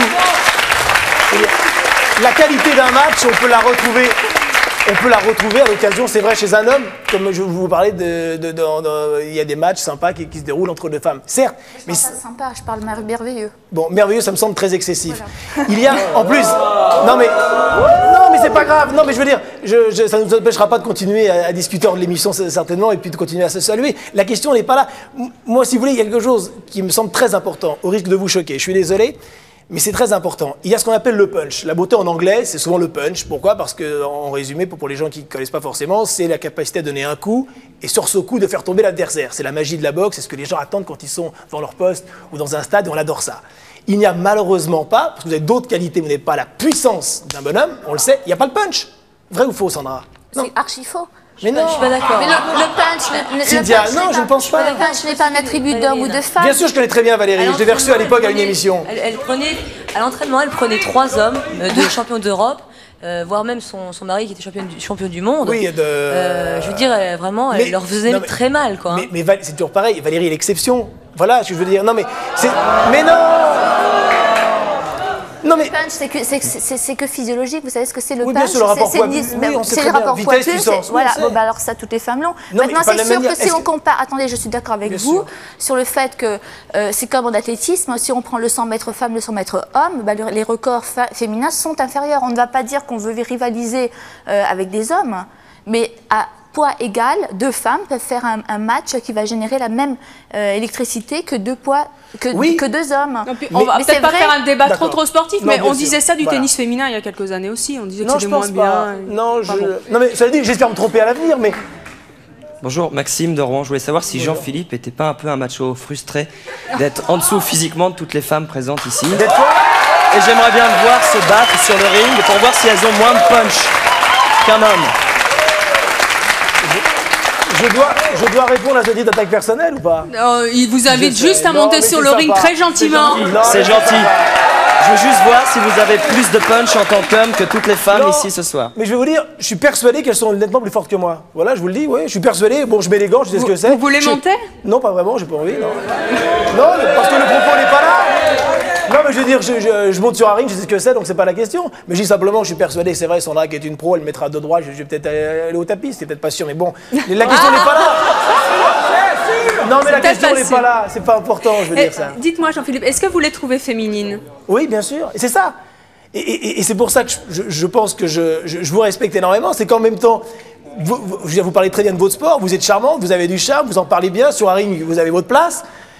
La qualité d'un match, on peut la retrouver. On peut la retrouver à l'occasion, c'est vrai, chez un homme, comme je vous parlais, de, de- de- de- il y a des matchs sympas qui, qui se déroulent entre deux femmes. Certes, mais je parle pas sympa, je parle mer- merveilleux. bon, merveilleux, ça me semble très excessif. Il y a, en plus, non mais, non mais c'est pas grave. Non mais je veux dire, je, je- ça ne nous empêchera pas de continuer à, à discuter hors de l'émission certainement et puis de continuer à se saluer. La question n'est pas là. M- Moi, si vous voulez, il y a quelque chose qui me semble très important, au risque de vous choquer. Je suis désolé. Mais c'est très important. Il y a ce qu'on appelle le punch. La beauté en anglais, c'est souvent le punch. Pourquoi? Parce que, en résumé, pour pour les gens qui ne connaissent pas forcément, c'est la capacité à donner un coup et sur ce coup de faire tomber l'adversaire. C'est la magie de la boxe, c'est ce que les gens attendent quand ils sont dans leur poste ou dans un stade et on adore ça. Il n'y a malheureusement pas, parce que vous avez d'autres qualités, vous n'avez pas la puissance d'un bonhomme, on le sait, il n'y a pas le punch. Vrai ou faux, Sandra? C'est archi faux. Mais non. Je suis pas d'accord. Mais le, le punch, le, le Cynthia, punch non, n'est je ne pense pas. Le punch n'est pas un attribut d'homme ou de femme. Bien sûr, je connais très bien Valérie. Je l'ai reçue à l'époque à une émission. Elle, elle prenait, à l'entraînement, elle prenait trois hommes euh, de champions d'Europe, euh, voire même son, son mari qui était champion du, champion du monde. Oui, de- Euh, je veux dire, elle, vraiment, elle Mais- leur faisait non, mais- très mal, quoi. hein. Mais, mais Val- c'est toujours pareil, Valérie est l'exception. Voilà ce que je veux dire. Non mais, c'est... Mais non. Non mais... Le punch, c'est que, c'est, que- c'est, c'est que physiologique. Vous savez ce que c'est le Oui, punch? bien sûr, le rapport c'est, poids- c'est, oui, ben, on sait c'est très le bien. rapport Vitesse, poids-puissance. puissance, oui, Voilà, on sait. bon, bah, alors ça, toutes les femmes l'ont. Non, mais Maintenant, pas de c'est la sûr manière. que si Est-ce on que- compare, attendez, je suis d'accord avec Bien vous, sûr. sur le fait que euh, c'est comme en athlétisme, si on prend le cent mètres femme, le cent mètres homme, bah, le- les records fa- féminins sont inférieurs. On ne va pas dire qu'on veut rivaliser euh, avec des hommes, mais à poids égal, deux femmes peuvent faire un, un match qui va générer la même euh, électricité que deux poids, que, que deux hommes. On va Mais peut-être c'est pas vrai. faire un débat trop D'accord. trop sportif, Non, mais bien on sûr. disait ça du Voilà. tennis féminin il y a quelques années aussi. On disait que Non, c'était je moins pense bien. pas. Non, je... non mais ça veut dire, j'espère me tromper à l'avenir, mais... Bonjour, Maxime de Rouen. Je voulais savoir si Jean-Philippe était pas un peu un macho frustré d'être en dessous physiquement de toutes les femmes présentes ici. Et j'aimerais bien le voir se battre sur le ring pour voir si elles ont moins de punch qu'un homme. Je dois, je dois répondre à ce dit d'attaque personnelle ou pas? Euh, il vous invite Je sais. juste à Non, monter mais sur c'est le ring sympa. très gentiment. C'est gentil. Non, C'est mais gentil. sympa. Je veux juste voir si vous avez plus de punch en tant qu'homme que toutes les femmes Non, ici ce soir. Mais je vais vous dire, je suis persuadé qu'elles sont nettement plus fortes que moi. Voilà, je vous le dis, oui, je suis persuadé. Bon, je mets les gants, je sais ce que c'est. Vous voulez Je- monter? Non, pas vraiment, j'ai pas envie, non. Non, parce que le propos n'est pas là. Non, mais je veux dire, je, je- je monte sur un ring, je sais ce que c'est, donc c'est pas la question. Mais je dis simplement, je suis persuadé, c'est vrai, Sandra qui est une pro, elle mettra deux droits, je, je vais peut-être aller au tapis, c'est peut-être pas sûr, mais bon, la question n'est pas là. Non, mais la C'est peut-être question pas n'est sûr. pas là, c'est pas important, je veux Eh, dire ça. Dites-moi, Jean-Philippe, est-ce que vous les trouvez féminines? Oui, bien sûr, et c'est ça. Et, et- et c'est pour ça que je, je- je pense que je, je- je vous respecte énormément, c'est qu'en même temps, vous, vous, je veux dire, vous parlez très bien de votre sport, vous êtes charmante, vous avez du charme, vous en parlez bien, sur un ring, vous avez votre place.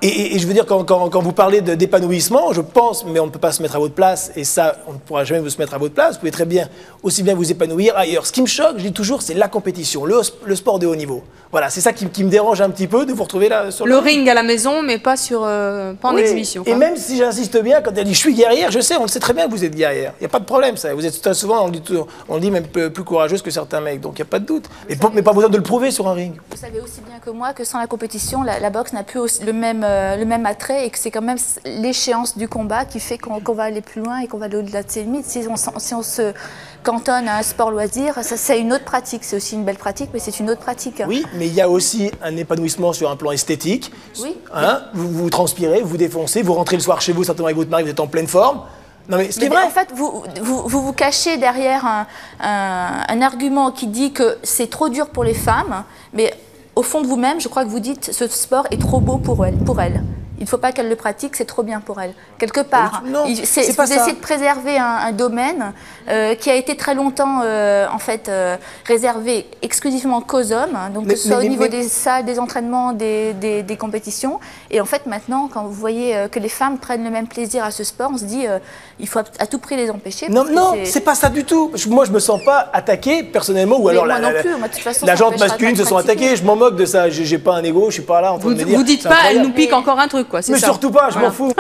Et, et, et je veux dire, quand, quand, quand vous parlez d'épanouissement, je pense, mais on ne peut pas se mettre à votre place, et ça, on ne pourra jamais vous se mettre à votre place, vous pouvez très bien, aussi bien vous épanouir ailleurs. Ce qui me choque, je dis toujours, c'est la compétition, le, le sport de haut niveau. Voilà, c'est ça qui, qui me dérange un petit peu, de vous retrouver là sur le... Le ring à la maison, mais pas, sur, euh, pas en oui. exhibition. Quoi. Et même si j'insiste bien, quand elle dit « je suis guerrière », je sais, on le sait très bien que vous êtes guerrière. Il n'y a pas de problème, ça. Vous êtes très souvent, on le dit, tout, on le dit même plus, plus courageuse que certains mecs, donc il n'y a pas de doute. Mais, pour, mais pas besoin de le prouver sur un ring. Vous savez aussi bien que moi que sans la compétition, la, la boxe n'a plus aussi le, même, euh, le même attrait et que c'est quand même l'échéance du combat qui fait qu'on qu'on va aller plus loin et qu'on va aller au-delà de ses limites. Si on, si on se cantonne à un sport loisir, ça, c'est une autre pratique. C'est aussi une belle pratique, mais c'est une autre pratique. Oui, mais il y a aussi un épanouissement sur un plan esthétique. Oui. Hein, vous, vous transpirez, vous défoncez, vous rentrez le soir chez vous, certainement avec votre mari, vous êtes en pleine forme. Non mais ce qui est vrai. En fait, vous, vous vous, vous cachez derrière un, un, un argument qui dit que c'est trop dur pour les femmes, mais au fond de vous-même, je crois que vous dites ce sport est trop beau pour elle. Pour elle. Il ne faut pas qu'elle le pratique, c'est trop bien pour elle. Quelque part, non, il, c'est, c'est pas vous ça. essayez de préserver un, un domaine euh, qui a été très longtemps euh, en fait, euh, réservé exclusivement qu'aux hommes, hein, donc mais, que ce soit mais, au niveau mais, des salles, des entraînements, des, des, des compétitions. Et en fait, maintenant, quand vous voyez euh, que les femmes prennent le même plaisir à ce sport, on se dit euh, il faut à tout prix les empêcher. Non, non, c'est pas ça du tout. Moi, je me sens pas attaqué personnellement, ou mais alors moi la, non la, plus. Moi, de toute façon, la ça jante m'empêchera masculine pas se de sont pratiquer. attaquées. Je m'en moque de ça. J'ai pas un ego, je suis pas là en train Vous, de me dire. vous dites pas, elle nous pique encore un truc, quoi. Mais ça. surtout pas, je Voilà. m'en fous.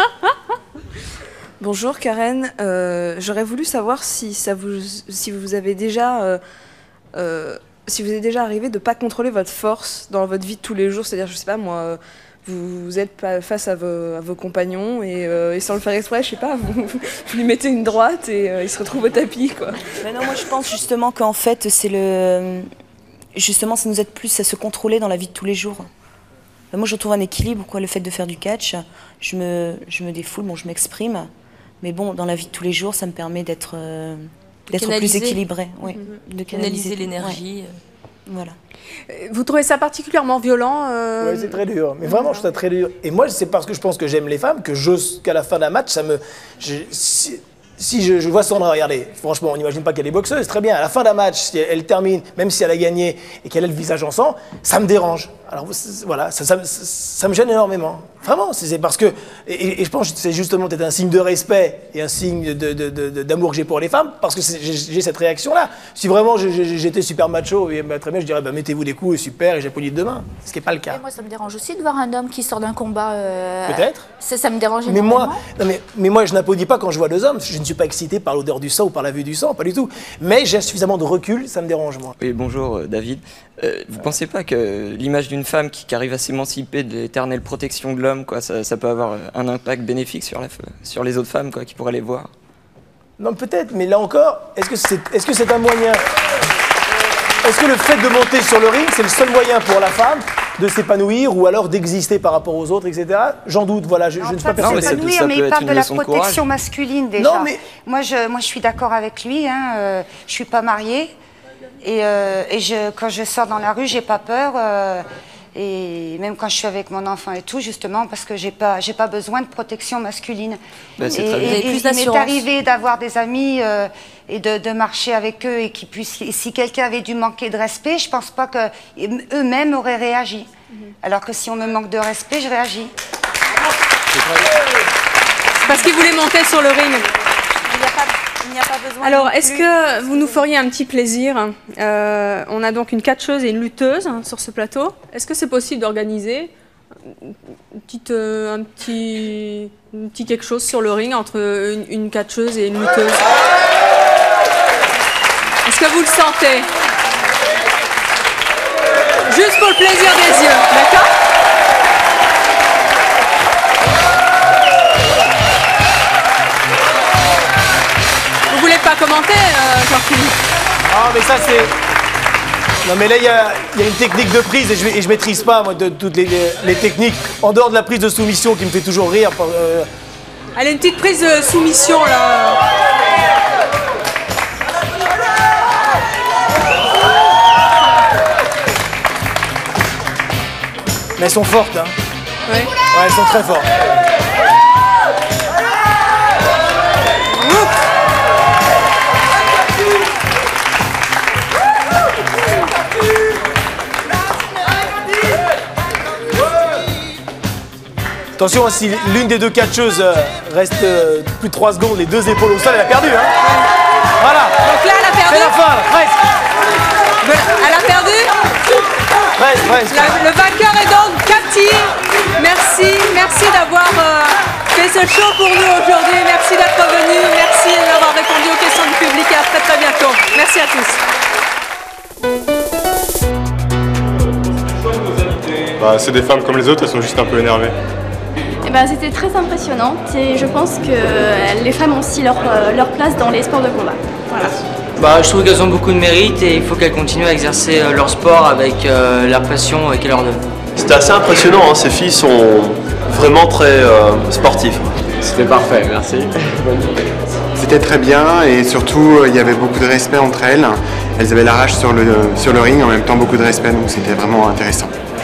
Bonjour Karen, euh, j'aurais voulu savoir si, ça vous, si vous avez déjà, euh, euh, si vous êtes déjà arrivé de ne pas contrôler votre force dans votre vie de tous les jours, c'est-à-dire, je sais pas moi, euh, vous, vous êtes face à vos, à vos compagnons et, euh, et sans le faire exprès, je sais pas, vous, vous lui mettez une droite et euh, il se retrouve au tapis, quoi. Mais non, moi je pense justement qu'en fait, c'est le... Justement, ça nous aide plus à se contrôler dans la vie de tous les jours. Moi, je retrouve un équilibre, quoi, le fait de faire du catch. Je me, je me défoule, bon, je m'exprime. Mais bon, dans la vie de tous les jours, ça me permet d'être euh, d'être plus équilibré. Oui, mmh. de canaliser l'énergie. Ouais. Voilà. Vous trouvez ça particulièrement violent euh... Ouais, c'est très dur. Mais vraiment, je trouve ça très dur. Et moi, c'est parce que je pense que j'aime les femmes que j'ose qu'à la fin d'un match, ça me... Je, si, si je, je vois Sandra, regardez, franchement, on n'imagine pas qu'elle est boxeuse, très bien. À la fin d'un match, si elle termine, même si elle a gagné et qu'elle a le visage en sang, ça me dérange. Alors voilà, ça, ça, ça, ça me gêne énormément. Vraiment, c'est parce que... Et, et je pense que c'est justement peut-être un signe de respect et un signe de, de, de, de, d'amour que j'ai pour les femmes, parce que j'ai cette réaction-là. Si vraiment j'étais super macho, et bah, très bien, je dirais, bah, mettez-vous des coups et super, et j'applaudis de demain. Ce qui n'est pas le cas. Et moi, ça me dérange aussi de voir un homme qui sort d'un combat. Euh, Peut-être. Ça, ça me dérange mais énormément. moi, non, mais, mais moi, je n'applaudis pas quand je vois deux hommes. Je ne suis pas excité par l'odeur du sang ou par la vue du sang, pas du tout. Mais j'ai suffisamment de recul, ça me dérange, moi. Oui, bonjour, euh, David. Euh, vous ne pensez pas que l'image d'une femme qui, qui arrive à s'émanciper de l'éternelle protection de l'homme, quoi, ça, ça peut avoir un impact bénéfique sur, la, sur les autres femmes, quoi, qui pourraient les voir? Non, peut-être, mais là encore, est-ce que c'est est-ce que c'est un moyen? Est-ce que le fait de monter sur le ring, c'est le seul moyen pour la femme de s'épanouir ou alors d'exister par rapport aux autres, et cetera. J'en doute, voilà, je, je ne suis pas persuadé. S'épanouir, mais il parle de la protection masculine déjà. Non, mais... moi, je, moi, je suis d'accord avec lui, hein, euh, je ne suis pas mariée. Et, euh, et je, quand je sors dans la rue, j'ai pas peur. Euh, et même quand je suis avec mon enfant et tout, justement, parce que j'ai pas, j'ai pas besoin de protection masculine. Ben, et et, et il m'est arrivé d'avoir des amis euh, et de, de marcher avec eux et qui puissent. Si quelqu'un avait dû manquer de respect, je pense pas que eux-mêmes auraient réagi. Mm-hmm. Alors que si on me manque de respect, je réagis. C'est parce qu'il voulait monter sur le ring. Il n'y a pas... Il n'y a pas besoin. Alors, est-ce que vous nous feriez un petit plaisir? euh, On a donc une catcheuse et une lutteuse hein, sur ce plateau. Est-ce que c'est possible d'organiser une petite, euh, un petit, un petit quelque chose sur le ring entre une, une catcheuse et une lutteuse? Est-ce que vous le sentez? Juste pour le plaisir des yeux, d'accord? Vous voulez pas commenter, euh, Jean-Philippe? Ah, mais ça, c'est... Non, mais là, il y a, y a une technique de prise et je, et je maîtrise pas, moi, de, toutes les, les, les techniques, en dehors de la prise de soumission qui me fait toujours rire. Euh... Allez, une petite prise de soumission, là. Mais elles sont fortes, hein. Oui. Ouais, elles sont très fortes. Attention, si l'une des deux catcheuses euh, reste euh, plus de trois secondes, les deux épaules au sol, elle a perdu. Hein. Voilà. Donc là, elle a perdu. C'est la fin, là, presque. Elle a perdu. Presque, presque. La- le vainqueur est donc Cathy. Merci, merci d'avoir euh, fait ce show pour nous aujourd'hui. Merci d'être venu. Merci d'avoir répondu aux questions du public et à très très bientôt. Merci à tous. Bah, c'est des femmes comme les autres, elles sont juste un peu énervées. Eh ben, c'était très impressionnant et je pense que euh, les femmes ont aussi leur, euh, leur place dans les sports de combat. Voilà. Bah, je trouve qu'elles ont beaucoup de mérite et il faut qu'elles continuent à exercer euh, leur sport avec euh, la pression euh, qu'elle leur donne. C'était assez impressionnant, hein. Ces filles sont vraiment très euh, sportives. C'était parfait, merci. C'était très bien et surtout il y avait beaucoup de respect entre elles. Elles avaient la rage sur le, sur le ring, en même temps beaucoup de respect, donc c'était vraiment intéressant.